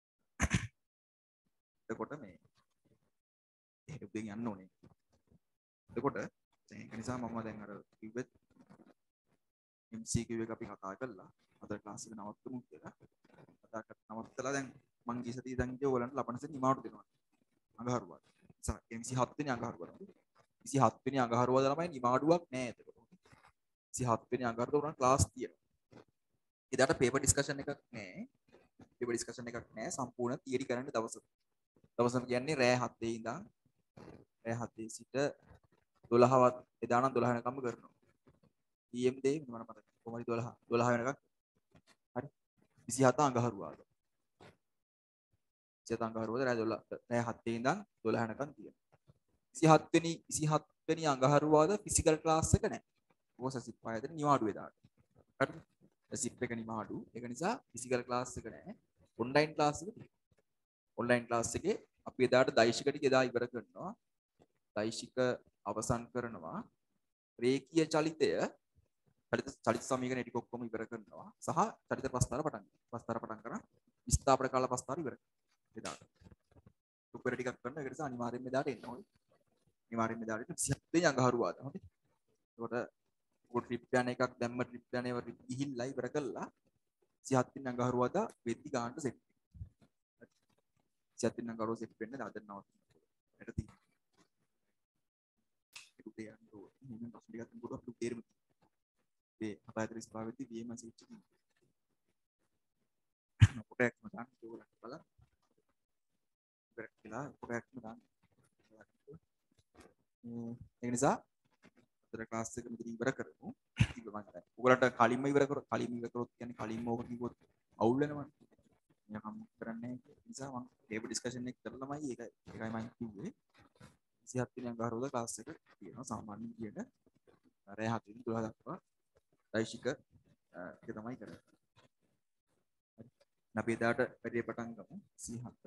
එතකොට මේ එහෙට උදේ යන්න ඕනේ. එතකොට ඒක නිසා මම දැන් අර කිව්වෙත් එම් සී කිව් එක අපි කතා කළා. අද ක්ලාස් එක නවත්තමු කියලා. කතා කරලා නවත්තලා දැන් මං ගිය සතියේ දැන් ගිය ඕගලන්ට ලබනසෙන් නිමාවට දෙනවා. අඟහරුවා. නිසා එම් සී හත් වෙනි අඟහරුවා. විසි හත් වෙනි අඟහරුවාදා ළමයි නිමාඩුවක් නැහැ එතකොට. විසි හත් වෙනි අඟහරුවාදා උනත් ක්ලාස් තියෙනවා. එදාට පේපර් ඩිස්කෂන් එකක් නැහැ. පේපර් ඩිස්කෂන් එකක් නැහැ. සම්පූර්ණ තියරි කරන්න දවස. දවසම කියන්නේ රෑ හතේ ඉඳන් රෑ හතේ සිට දොළහ එදා නම් දොළහ වෙනකම්ම කරනවා. ඊ එම් දේ මම මතක කොහමද දොළහ දොළහ වෙනකම්. හරි. විසි හත අඟහරුවාදා. විසි හත අඟහරුවාදා රෑ දොළහ රෑ හතේ ඉඳන් දොළහ වෙනකම් තියෙනවා. විසි හත් වෙනි විසි හත් වෙනි අඟහරුවාදා ෆිසිකල් ක්ලාස් එක නැහැ. ඕක සසිප් පායතේ නිවාඩු එදාට. හරිද? සසිප් එක නිවාඩු. ඒක නිසා ෆිසිකල් ක්ලාස් එක නැහැ. ඔන්ලයින් ක්ලාස් එක තියෙනවා. ඔන්ලයින් ක්ලාස් එකේ අපි එදාට දෛශික ටික එදා ඉවර කරනවා. දෛශික අවසන් කරනවා. රේඛීය චලිතය චලිත චලිත සමීකරණ ටික ඔක්කොම ඉවර කරනවා. සහ චලිත ප්‍රස්තාර පටන් ගන්නවා. ප්‍රස්තාර පටන් කරා විස්ථාපන කාල ප්‍රස්තාර ඉවර කරනවා. එදාට. උපර ටිකක් කරනවා. ඒක නිසා අනිවාර්යයෙන්ම එදාට එන්න ඕනේ. අනිවාර්යයෙන්ම එදාට විසි හත් වෙනි අඟහරුවාදා. හරි. එතකොට පොඩි ට්‍රිප් යන එකක් දැම්ම ට්‍රිප් යන ඒවා ගිහිල්ලා ඉවර කළා. විසි හත් වෙනි අඟහරුවාදා වෙද්දි ගානට සෙට් වෙනවා. විසි හත් වෙනි අඟහරුවාදා සෙට් වෙන්න දාන්න නවත්තනවා. එට තියෙනවා. ඒක උදේ යන්න ඕනේ. මම ප්‍රශ්න ටිකක් තුන අපිට තේරෙමු. මේ හතයි ත්‍රිස් පාවෙද්දි වීම සීට් එක. පොටක්ම දාන්න ඕලක් බලන්න. ඉවර කළා පොටක්ම දාන්න. ඒ නිසා අතර ක්ලාස් එක මෙතන ඉවර කරමු. ඉතින් මම හිතන්නේ ඔයගලන්ට කලින්ම ඉවර කරොත් කලින්ම ඉවර කරොත් කියන්නේ කලින්ම ඕක කිව්වොත් අවුල් වෙනවනේ. මම කරන්නේ නැහැ. ඒ නිසා මම ටේබල් ඩිස්කෂන් එක කරලාමයි ඒක ඒකයි මම කිව්වේ. විසිහත් වෙනි අඟහරුවාදා ක්ලාස් එක තියෙනවා සාමාන්‍ය විදියට. රෑ හත වෙනි දොළහ දක්වා දෛශික ඒක තමයි කරන්නේ. හරි. අපි එදාට වැඩේ පටන් ගමු. විසිහත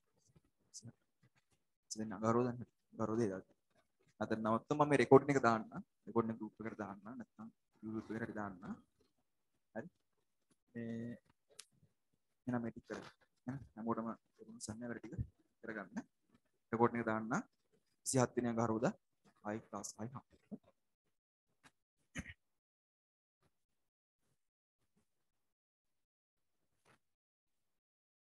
වෙනි අඟහරුවාදා අඟහරුවාදා එදාට. අතන නවත්තමු මම මේ රෙකෝඩින් එක දාන්න. රෙකෝඩින් එක ගෲප් එකට දාන්න. නැත්නම් YouTube එකට දාන්න. හරි. මේ එහෙනම් මේ ටික කරමු. හැමෝටම සම්මත වැඩ ටික කරගන්න. රෙකෝඩින් එක දාන්න. විසිහත් වෙනි අඟහරුවාදා ආයි ක්ලාස් ආයි